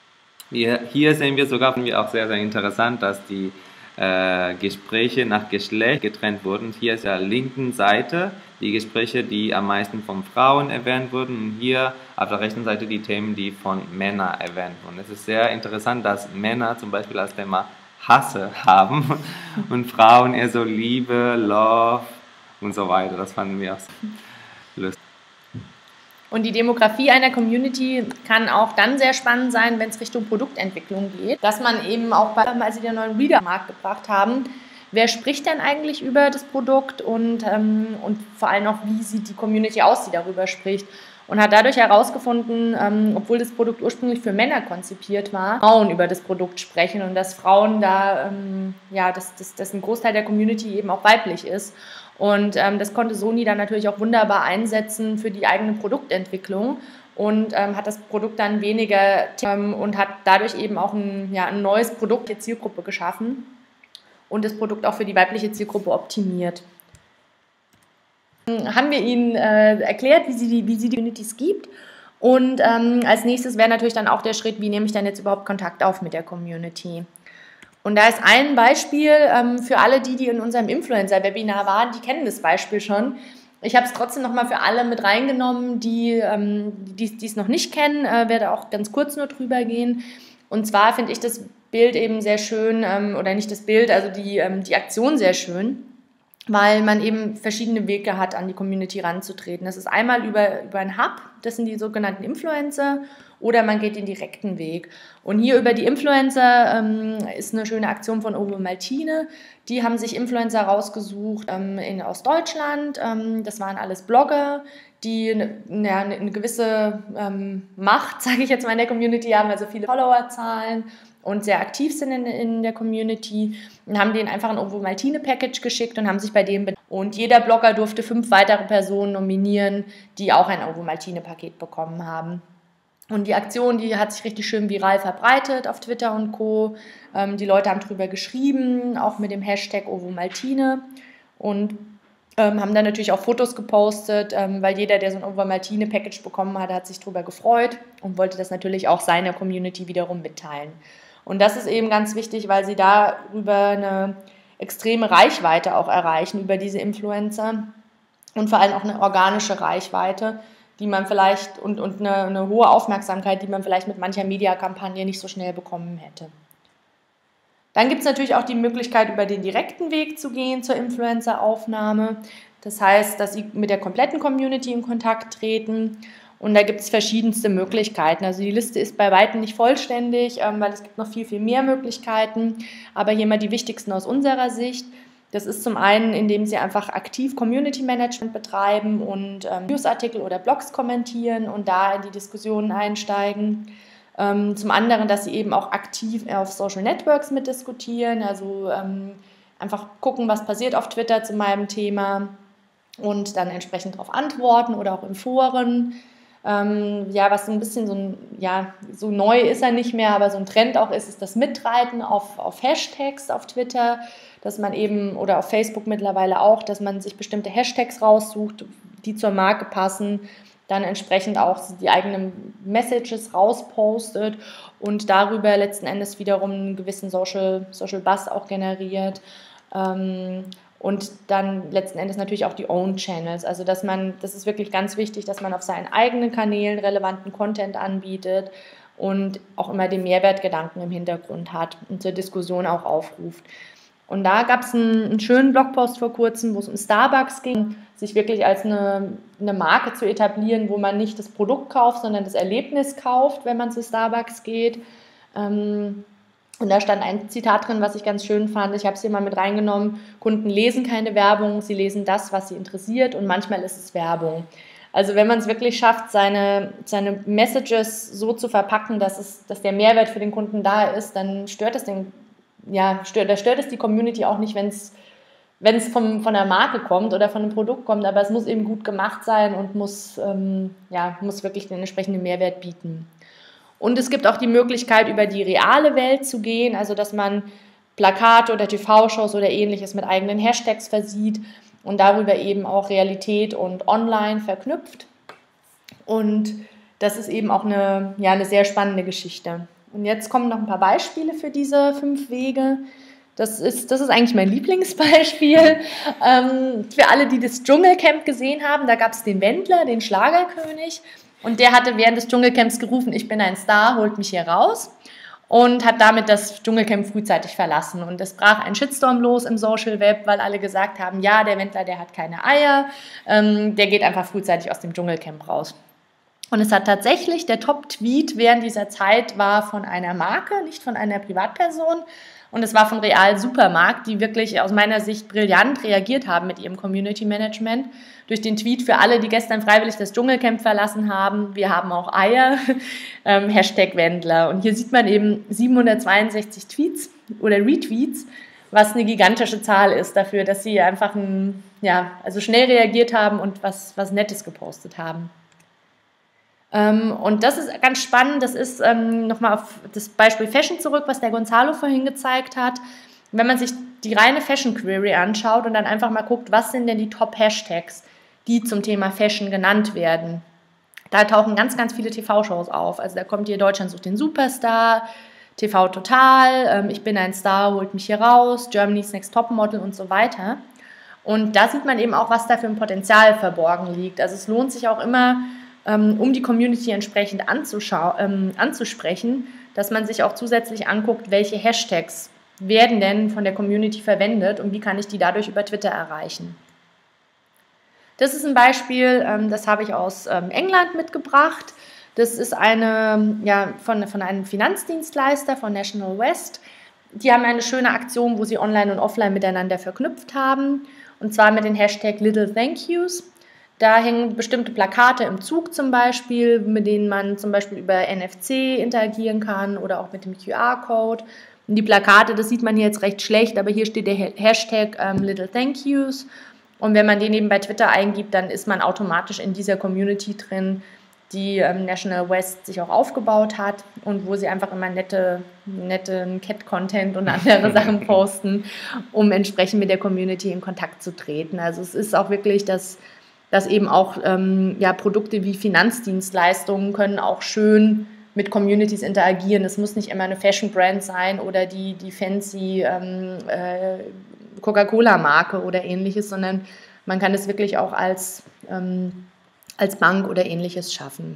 Hier, hier sehen wir sogar, finden wir auch sehr, sehr interessant, dass die äh, Gespräche nach Geschlecht getrennt wurden. Hier ist ja linken Seite die Gespräche, die am meisten von Frauen erwähnt wurden, und hier auf der rechten Seite die Themen, die von Männern erwähnt wurden. Es ist sehr interessant, dass Männer zum Beispiel als Thema Hasse haben und Frauen eher so Liebe, Love und so weiter. Das fanden wir auch so lustig. Und die Demografie einer Community kann auch dann sehr spannend sein, wenn es Richtung Produktentwicklung geht. Dass man eben auch, bei, als sie den neuen Reader am Markt gebracht haben, wer spricht denn eigentlich über das Produkt und, ähm, und vor allem auch, wie sieht die Community aus, die darüber spricht. Und hat dadurch herausgefunden, ähm, obwohl das Produkt ursprünglich für Männer konzipiert war, Frauen über das Produkt sprechen und dass Frauen da, ähm, ja, dass, dass, dass ein Großteil der Community eben auch weiblich ist. Und ähm, das konnte Sony dann natürlich auch wunderbar einsetzen für die eigene Produktentwicklung und ähm, hat das Produkt dann weniger ähm, und hat dadurch eben auch ein, ja, ein neues Produkt der Zielgruppe geschaffen und das Produkt auch für die weibliche Zielgruppe optimiert. Haben wir Ihnen äh, erklärt, wie sie die, wie sie die Communities gibt. Und ähm, als nächstes wäre natürlich dann auch der Schritt, wie nehme ich dann jetzt überhaupt Kontakt auf mit der Community. Und da ist ein Beispiel ähm, für alle die, die in unserem Influencer-Webinar waren, die kennen das Beispiel schon. Ich habe es trotzdem nochmal für alle mit reingenommen, die ähm, es noch nicht kennen, äh, werde auch ganz kurz nur drüber gehen. Und zwar finde ich das Bild eben sehr schön, ähm, oder nicht das Bild, also die, ähm, die Aktion sehr schön, weil man eben verschiedene Wege hat, an die Community ranzutreten. Das ist einmal über, über einen Hub, das sind die sogenannten Influencer, oder man geht den direkten Weg. Und hier über die Influencer ähm, ist eine schöne Aktion von Ovomaltine. Die haben sich Influencer rausgesucht ähm, in, aus Deutschland. Ähm, das waren alles Blogger, die eine, eine, eine gewisse ähm, Macht, sage ich jetzt mal, in der Community haben, also viele Followerzahlen und sehr aktiv sind in, in der Community, und haben denen einfach ein Ovomaltine-Package geschickt und haben sich bei dem bedankt. Und jeder Blogger durfte fünf weitere Personen nominieren, die auch ein Ovomaltine-Paket bekommen haben. Und die Aktion, die hat sich richtig schön viral verbreitet auf Twitter und Co. Ähm, die Leute haben drüber geschrieben, auch mit dem Hashtag Ovomaltine, und ähm, haben dann natürlich auch Fotos gepostet, ähm, weil jeder, der so ein Ovomaltine-Package bekommen hat, hat sich drüber gefreut und wollte das natürlich auch seiner Community wiederum mitteilen. Und das ist eben ganz wichtig, weil sie darüber eine extreme Reichweite auch erreichen, über diese Influencer, und vor allem auch eine organische Reichweite, die man vielleicht und, und eine, eine hohe Aufmerksamkeit, die man vielleicht mit mancher Mediakampagne nicht so schnell bekommen hätte. Dann gibt es natürlich auch die Möglichkeit, über den direkten Weg zu gehen zur Influencer-Aufnahme. Das heißt, dass Sie mit der kompletten Community in Kontakt treten. Und da gibt es verschiedenste Möglichkeiten. Also die Liste ist bei weitem nicht vollständig, ähm, weil es gibt noch viel, viel mehr Möglichkeiten. Aber hier mal die wichtigsten aus unserer Sicht. Das ist zum einen, indem Sie einfach aktiv Community Management betreiben und ähm, Newsartikel oder Blogs kommentieren und da in die Diskussionen einsteigen. Ähm, zum anderen, dass Sie eben auch aktiv auf Social Networks mitdiskutieren, also ähm, einfach gucken, was passiert auf Twitter zu meinem Thema und dann entsprechend darauf antworten oder auch in Foren. Ähm, ja, was so ein bisschen so ein, ja, so neu ist er nicht mehr, aber so ein Trend auch ist, ist das Mitreiten auf, auf Hashtags auf Twitter, dass man eben, oder auf Facebook mittlerweile auch, dass man sich bestimmte Hashtags raussucht, die zur Marke passen, dann entsprechend auch die eigenen Messages rauspostet und darüber letzten Endes wiederum einen gewissen Social, Social Buzz auch generiert. Ähm, Und dann letzten Endes natürlich auch die Own Channels. Also dass man, das ist wirklich ganz wichtig, dass man auf seinen eigenen Kanälen relevanten Content anbietet und auch immer den Mehrwertgedanken im Hintergrund hat und zur Diskussion auch aufruft. Und da gab es einen, einen schönen Blogpost vor kurzem, wo es um Starbucks ging, sich wirklich als eine, eine Marke zu etablieren, wo man nicht das Produkt kauft, sondern das Erlebnis kauft, wenn man zu Starbucks geht. Ähm, Und da stand ein Zitat drin, was ich ganz schön fand. Ich habe es hier mal mit reingenommen. Kunden lesen keine Werbung, sie lesen das, was sie interessiert, und manchmal ist es Werbung. Also wenn man es wirklich schafft, seine, seine Messages so zu verpacken, dass, es, dass der Mehrwert für den Kunden da ist, dann stört es den, ja, stört, da stört es die Community auch nicht, wenn es wenn es von der Marke kommt oder von einem Produkt kommt, aber es muss eben gut gemacht sein und muss, ähm, ja, muss wirklich den entsprechenden Mehrwert bieten. Und es gibt auch die Möglichkeit, über die reale Welt zu gehen, also dass man Plakate oder T V-Shows oder Ähnliches mit eigenen Hashtags versieht und darüber eben auch Realität und Online verknüpft. Und das ist eben auch eine, ja, eine sehr spannende Geschichte. Und jetzt kommen noch ein paar Beispiele für diese fünf Wege. Das ist, das ist eigentlich mein Lieblingsbeispiel. ähm, für alle, die das Dschungelcamp gesehen haben, da gab es den Wendler, den Schlagerkönig. Und der hatte während des Dschungelcamps gerufen, ich bin ein Star, holt mich hier raus. Und hat damit das Dschungelcamp frühzeitig verlassen. Und es brach ein Shitstorm los im Social Web, weil alle gesagt haben, ja, der Wendler, der hat keine Eier, ähm, der geht einfach frühzeitig aus dem Dschungelcamp raus. Und es hat tatsächlich, der Top-Tweet während dieser Zeit war von einer Marke, nicht von einer Privatperson. Und es war von Real Supermarkt, die wirklich aus meiner Sicht brillant reagiert haben mit ihrem Community Management. Durch den Tweet für alle, die gestern freiwillig das Dschungelcamp verlassen haben, wir haben auch Eier, ähm, Hashtag Wendler. Und hier sieht man eben siebenhundertzweiundsechzig Tweets oder Retweets, was eine gigantische Zahl ist dafür, dass sie einfach ein, ja, also schnell reagiert haben und was, was Nettes gepostet haben. Ähm, und das ist ganz spannend, das ist ähm, nochmal auf das Beispiel Fashion zurück, was der Gonzalo vorhin gezeigt hat. Wenn man sich die reine Fashion Query anschaut und dann einfach mal guckt, was sind denn die Top-Hashtags, die zum Thema Fashion genannt werden. Da tauchen ganz, ganz viele T V-Shows auf. Also da kommt hier Deutschland sucht den Superstar, T V Total, ähm, ich bin ein Star, holt mich hier raus, Germany's Next Topmodel und so weiter. Und da sieht man eben auch, was da für ein Potenzial verborgen liegt. Also es lohnt sich auch immer, um die Community entsprechend ähm, anzusprechen, dass man sich auch zusätzlich anguckt, welche Hashtags werden denn von der Community verwendet und wie kann ich die dadurch über Twitter erreichen. Das ist ein Beispiel, ähm, das habe ich aus ähm, England mitgebracht. Das ist eine, ja, von, von einem Finanzdienstleister, von National West. Die haben eine schöne Aktion, wo sie online und offline miteinander verknüpft haben, und zwar mit den Hashtag Little Thank Yous. Da hängen bestimmte Plakate im Zug zum Beispiel, mit denen man zum Beispiel über N F C interagieren kann oder auch mit dem Q R-Code. Und die Plakate, das sieht man hier jetzt recht schlecht, aber hier steht der Hashtag ähm, Little Thank Yous. Und wenn man den eben bei Twitter eingibt, dann ist man automatisch in dieser Community drin, die ähm, National West sich auch aufgebaut hat und wo sie einfach immer nette, netten Cat-Content und andere Sachen posten, um entsprechend mit der Community in Kontakt zu treten. Also es ist auch wirklich das... dass eben auch ähm, ja, Produkte wie Finanzdienstleistungen können auch schön mit Communities interagieren. Es muss nicht immer eine Fashion-Brand sein oder die, die fancy ähm, äh, Coca-Cola-Marke oder ähnliches, sondern man kann es wirklich auch als, ähm, als Bank oder ähnliches schaffen.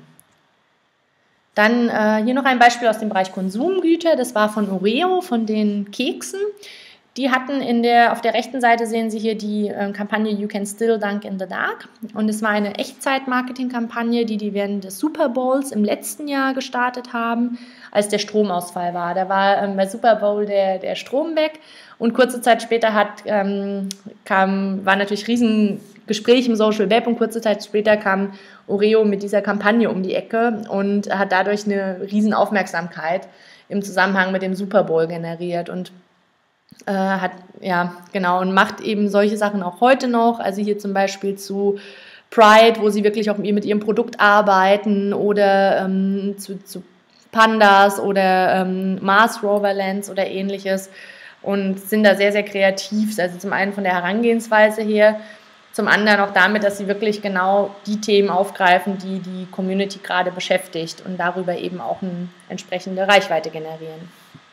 Dann äh, hier noch ein Beispiel aus dem Bereich Konsumgüter. Das war von Oreo, von den Keksen. Die hatten in der, auf der rechten Seite sehen Sie hier die äh, Kampagne You Can Still Dunk in the Dark. Und es war eine Echtzeit-Marketing-Kampagne, die die während des Super Bowls im letzten Jahr gestartet haben, als der Stromausfall war. Da war ähm, bei Super Bowl der, der Strom weg und kurze Zeit später hat, ähm, kam, war natürlich riesen Gespräch im Social Web und kurze Zeit später kam Oreo mit dieser Kampagne um die Ecke und hat dadurch eine riesen Aufmerksamkeit im Zusammenhang mit dem Super Bowl generiert. Und Äh, hat, ja, genau, und macht eben solche Sachen auch heute noch, also hier zum Beispiel zu Pride, wo sie wirklich auch mit ihrem Produkt arbeiten, oder ähm, zu, zu Pandas oder ähm, Mars Roverlands oder ähnliches, und sind da sehr, sehr kreativ, also zum einen von der Herangehensweise her, zum anderen auch damit, dass sie wirklich genau die Themen aufgreifen, die die Community gerade beschäftigt und darüber eben auch eine entsprechende Reichweite generieren.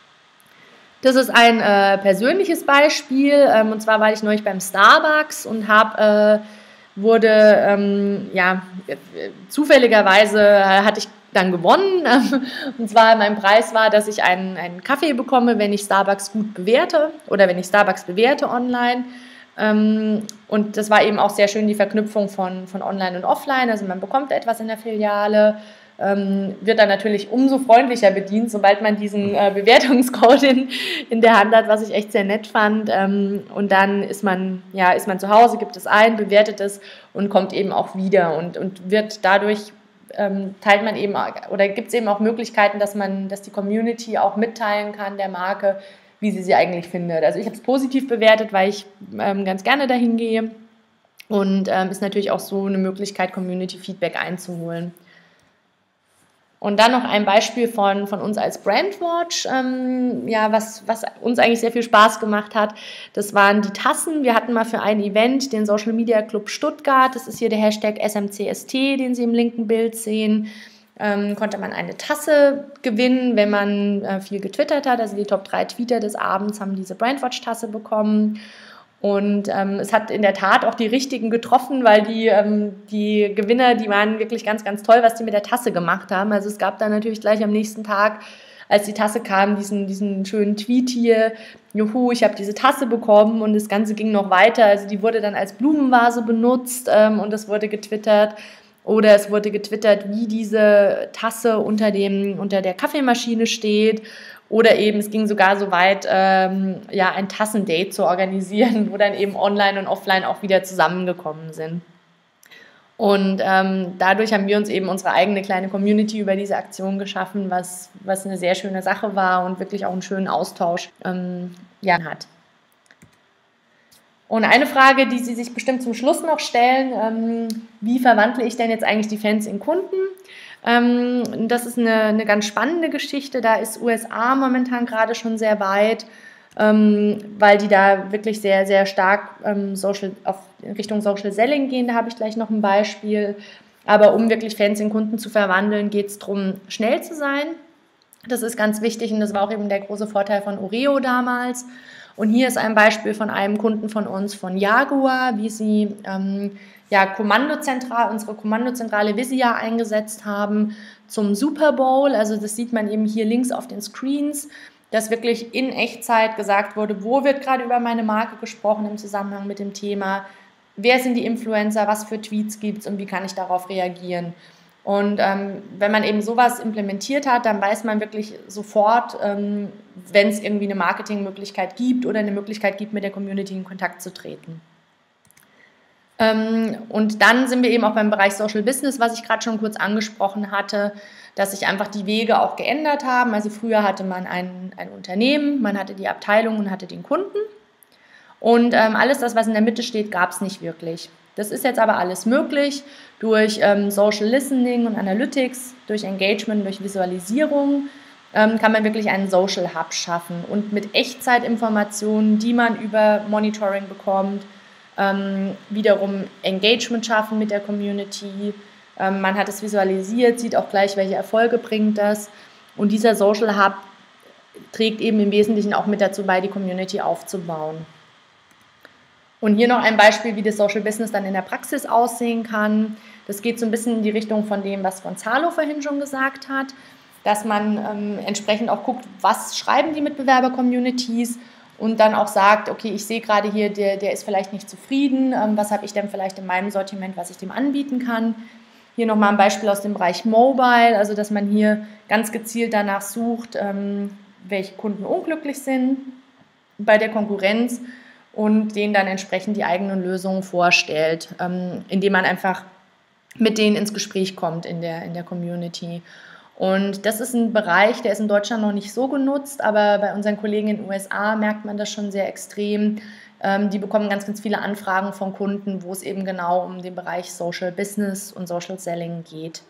Das ist ein äh, persönliches Beispiel, ähm, und zwar war ich neulich beim Starbucks und habe, äh, wurde, ähm, ja, äh, zufälligerweise äh, hatte ich dann gewonnen, und zwar mein Preis war, dass ich einen, einen Kaffee bekomme, wenn ich Starbucks gut bewerte oder wenn ich Starbucks bewerte online. Ähm, und das war eben auch sehr schön, die Verknüpfung von, von online und offline, also man bekommt etwas in der Filiale, Ähm, wird dann natürlich umso freundlicher bedient, sobald man diesen äh, Bewertungscode in, in der Hand hat, was ich echt sehr nett fand. Ähm, und dann ist man, ja, ist man zu Hause, gibt es ein, bewertet es und kommt eben auch wieder und, und wird dadurch, ähm, teilt man eben, oder gibt es eben auch Möglichkeiten, dass man, dass die Community auch mitteilen kann der Marke, wie sie sie eigentlich findet. Also ich habe es positiv bewertet, weil ich ähm, ganz gerne dahin gehe, und ähm, ist natürlich auch so eine Möglichkeit, Community-Feedback einzuholen. Und dann noch ein Beispiel von, von uns als Brandwatch, ähm, ja, was, was uns eigentlich sehr viel Spaß gemacht hat. Das waren die Tassen. Wir hatten mal für ein Event den Social Media Club Stuttgart. Das ist hier der Hashtag S M C S T, den Sie im linken Bild sehen. ähm, konnte man eine Tasse gewinnen, wenn man äh, viel getwittert hat. Also die Top drei Tweeter des Abends haben diese Brandwatch-Tasse bekommen. Und ähm, es hat in der Tat auch die Richtigen getroffen, weil die, ähm, die Gewinner, die waren wirklich ganz, ganz toll, was die mit der Tasse gemacht haben. Also es gab dann natürlich gleich am nächsten Tag, als die Tasse kam, diesen, diesen schönen Tweet hier, juhu, ich habe diese Tasse bekommen, und das Ganze ging noch weiter. Also die wurde dann als Blumenvase benutzt ähm, und es wurde getwittert. Oder es wurde getwittert, wie diese Tasse unter, dem, unter der Kaffeemaschine steht. Oder eben, es ging sogar so weit, ähm, ja, ein Tassendate zu organisieren, wo dann eben online und offline auch wieder zusammengekommen sind. Und ähm, dadurch haben wir uns eben unsere eigene kleine Community über diese Aktion geschaffen, was, was eine sehr schöne Sache war und wirklich auch einen schönen Austausch ähm, ja, hat. Und eine Frage, die Sie sich bestimmt zum Schluss noch stellen, ähm, wie verwandle ich denn jetzt eigentlich die Fans in Kunden? Ähm, das ist eine, eine ganz spannende Geschichte. Da ist U S A momentan gerade schon sehr weit, ähm, weil die da wirklich sehr, sehr stark ähm, Social, auf Richtung Social Selling gehen. Da habe ich gleich noch ein Beispiel. Aber um wirklich Fans in Kunden zu verwandeln, geht es darum, schnell zu sein. Das ist ganz wichtig und das war auch eben der große Vorteil von Oreo damals. Und hier ist ein Beispiel von einem Kunden von uns, von Jaguar, wie sie ähm, ja, Kommandozentrale, unsere Kommandozentrale Visia eingesetzt haben zum Super Bowl. Also das sieht man eben hier links auf den Screens, dass wirklich in Echtzeit gesagt wurde, wo wird gerade über meine Marke gesprochen im Zusammenhang mit dem Thema, wer sind die Influencer, was für Tweets gibt es und wie kann ich darauf reagieren. Und ähm, wenn man eben sowas implementiert hat, dann weiß man wirklich sofort, ähm, wenn es irgendwie eine Marketingmöglichkeit gibt oder eine Möglichkeit gibt, mit der Community in Kontakt zu treten. Ähm, und dann sind wir eben auch beim Bereich Social Business, was ich gerade schon kurz angesprochen hatte, dass sich einfach die Wege auch geändert haben. Also früher hatte man ein, ein Unternehmen, man hatte die Abteilung und hatte den Kunden. Und ähm, alles das, was in der Mitte steht, gab es nicht wirklich. Das ist jetzt aber alles möglich durch ähm, Social Listening und Analytics, durch Engagement, durch Visualisierung ähm, kann man wirklich einen Social Hub schaffen und mit Echtzeitinformationen, die man über Monitoring bekommt, ähm, wiederum Engagement schaffen mit der Community. Ähm, man hat es visualisiert, sieht auch gleich, welche Erfolge bringt das. Und dieser Social Hub trägt eben im Wesentlichen auch mit dazu bei, die Community aufzubauen. Und hier noch ein Beispiel, wie das Social Business dann in der Praxis aussehen kann. Das geht so ein bisschen in die Richtung von dem, was Gonzalo vorhin schon gesagt hat, dass man ähm, entsprechend auch guckt, was schreiben die Mitbewerber-Communities und dann auch sagt, okay, ich sehe gerade hier, der, der ist vielleicht nicht zufrieden, ähm, was habe ich denn vielleicht in meinem Sortiment, was ich dem anbieten kann. Hier nochmal ein Beispiel aus dem Bereich Mobile, also dass man hier ganz gezielt danach sucht, ähm, welche Kunden unglücklich sind bei der Konkurrenz, und denen dann entsprechend die eigenen Lösungen vorstellt, ähm, indem man einfach mit denen ins Gespräch kommt in der, in der Community. Und das ist ein Bereich, der ist in Deutschland noch nicht so genutzt, aber bei unseren Kollegen in den U S A merkt man das schon sehr extrem. Ähm, die bekommen ganz, ganz viele Anfragen von Kunden, wo es eben genau um den Bereich Social Business und Social Selling geht.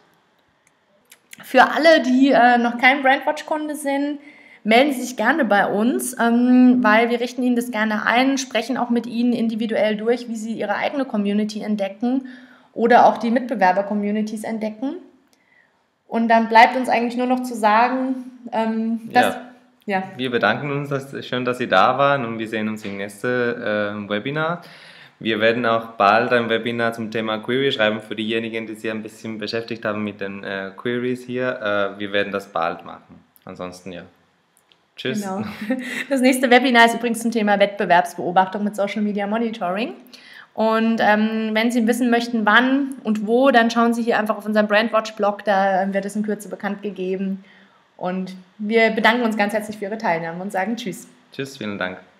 Für alle, die äh, noch kein Brandwatch-Kunde sind, melden Sie sich gerne bei uns, ähm, weil wir richten Ihnen das gerne ein, sprechen auch mit Ihnen individuell durch, wie Sie Ihre eigene Community entdecken oder auch die Mitbewerber-Communities entdecken. Und dann bleibt uns eigentlich nur noch zu sagen, ähm, dass... Ja. Ja. Wir bedanken uns, dass, schön, dass Sie da waren, und wir sehen uns im nächsten äh, Webinar. Wir werden auch bald ein Webinar zum Thema Query schreiben für diejenigen, die sich ein bisschen beschäftigt haben mit den äh, Queries hier. Äh, wir werden das bald machen. Ansonsten ja. Tschüss. Genau. Das nächste Webinar ist übrigens zum Thema Wettbewerbsbeobachtung mit Social Media Monitoring. Und ähm, wenn Sie wissen möchten, wann und wo, dann schauen Sie hier einfach auf unserem Brandwatch-Blog, da wird es in Kürze bekannt gegeben. Und wir bedanken uns ganz herzlich für Ihre Teilnahme und sagen Tschüss. Tschüss, vielen Dank.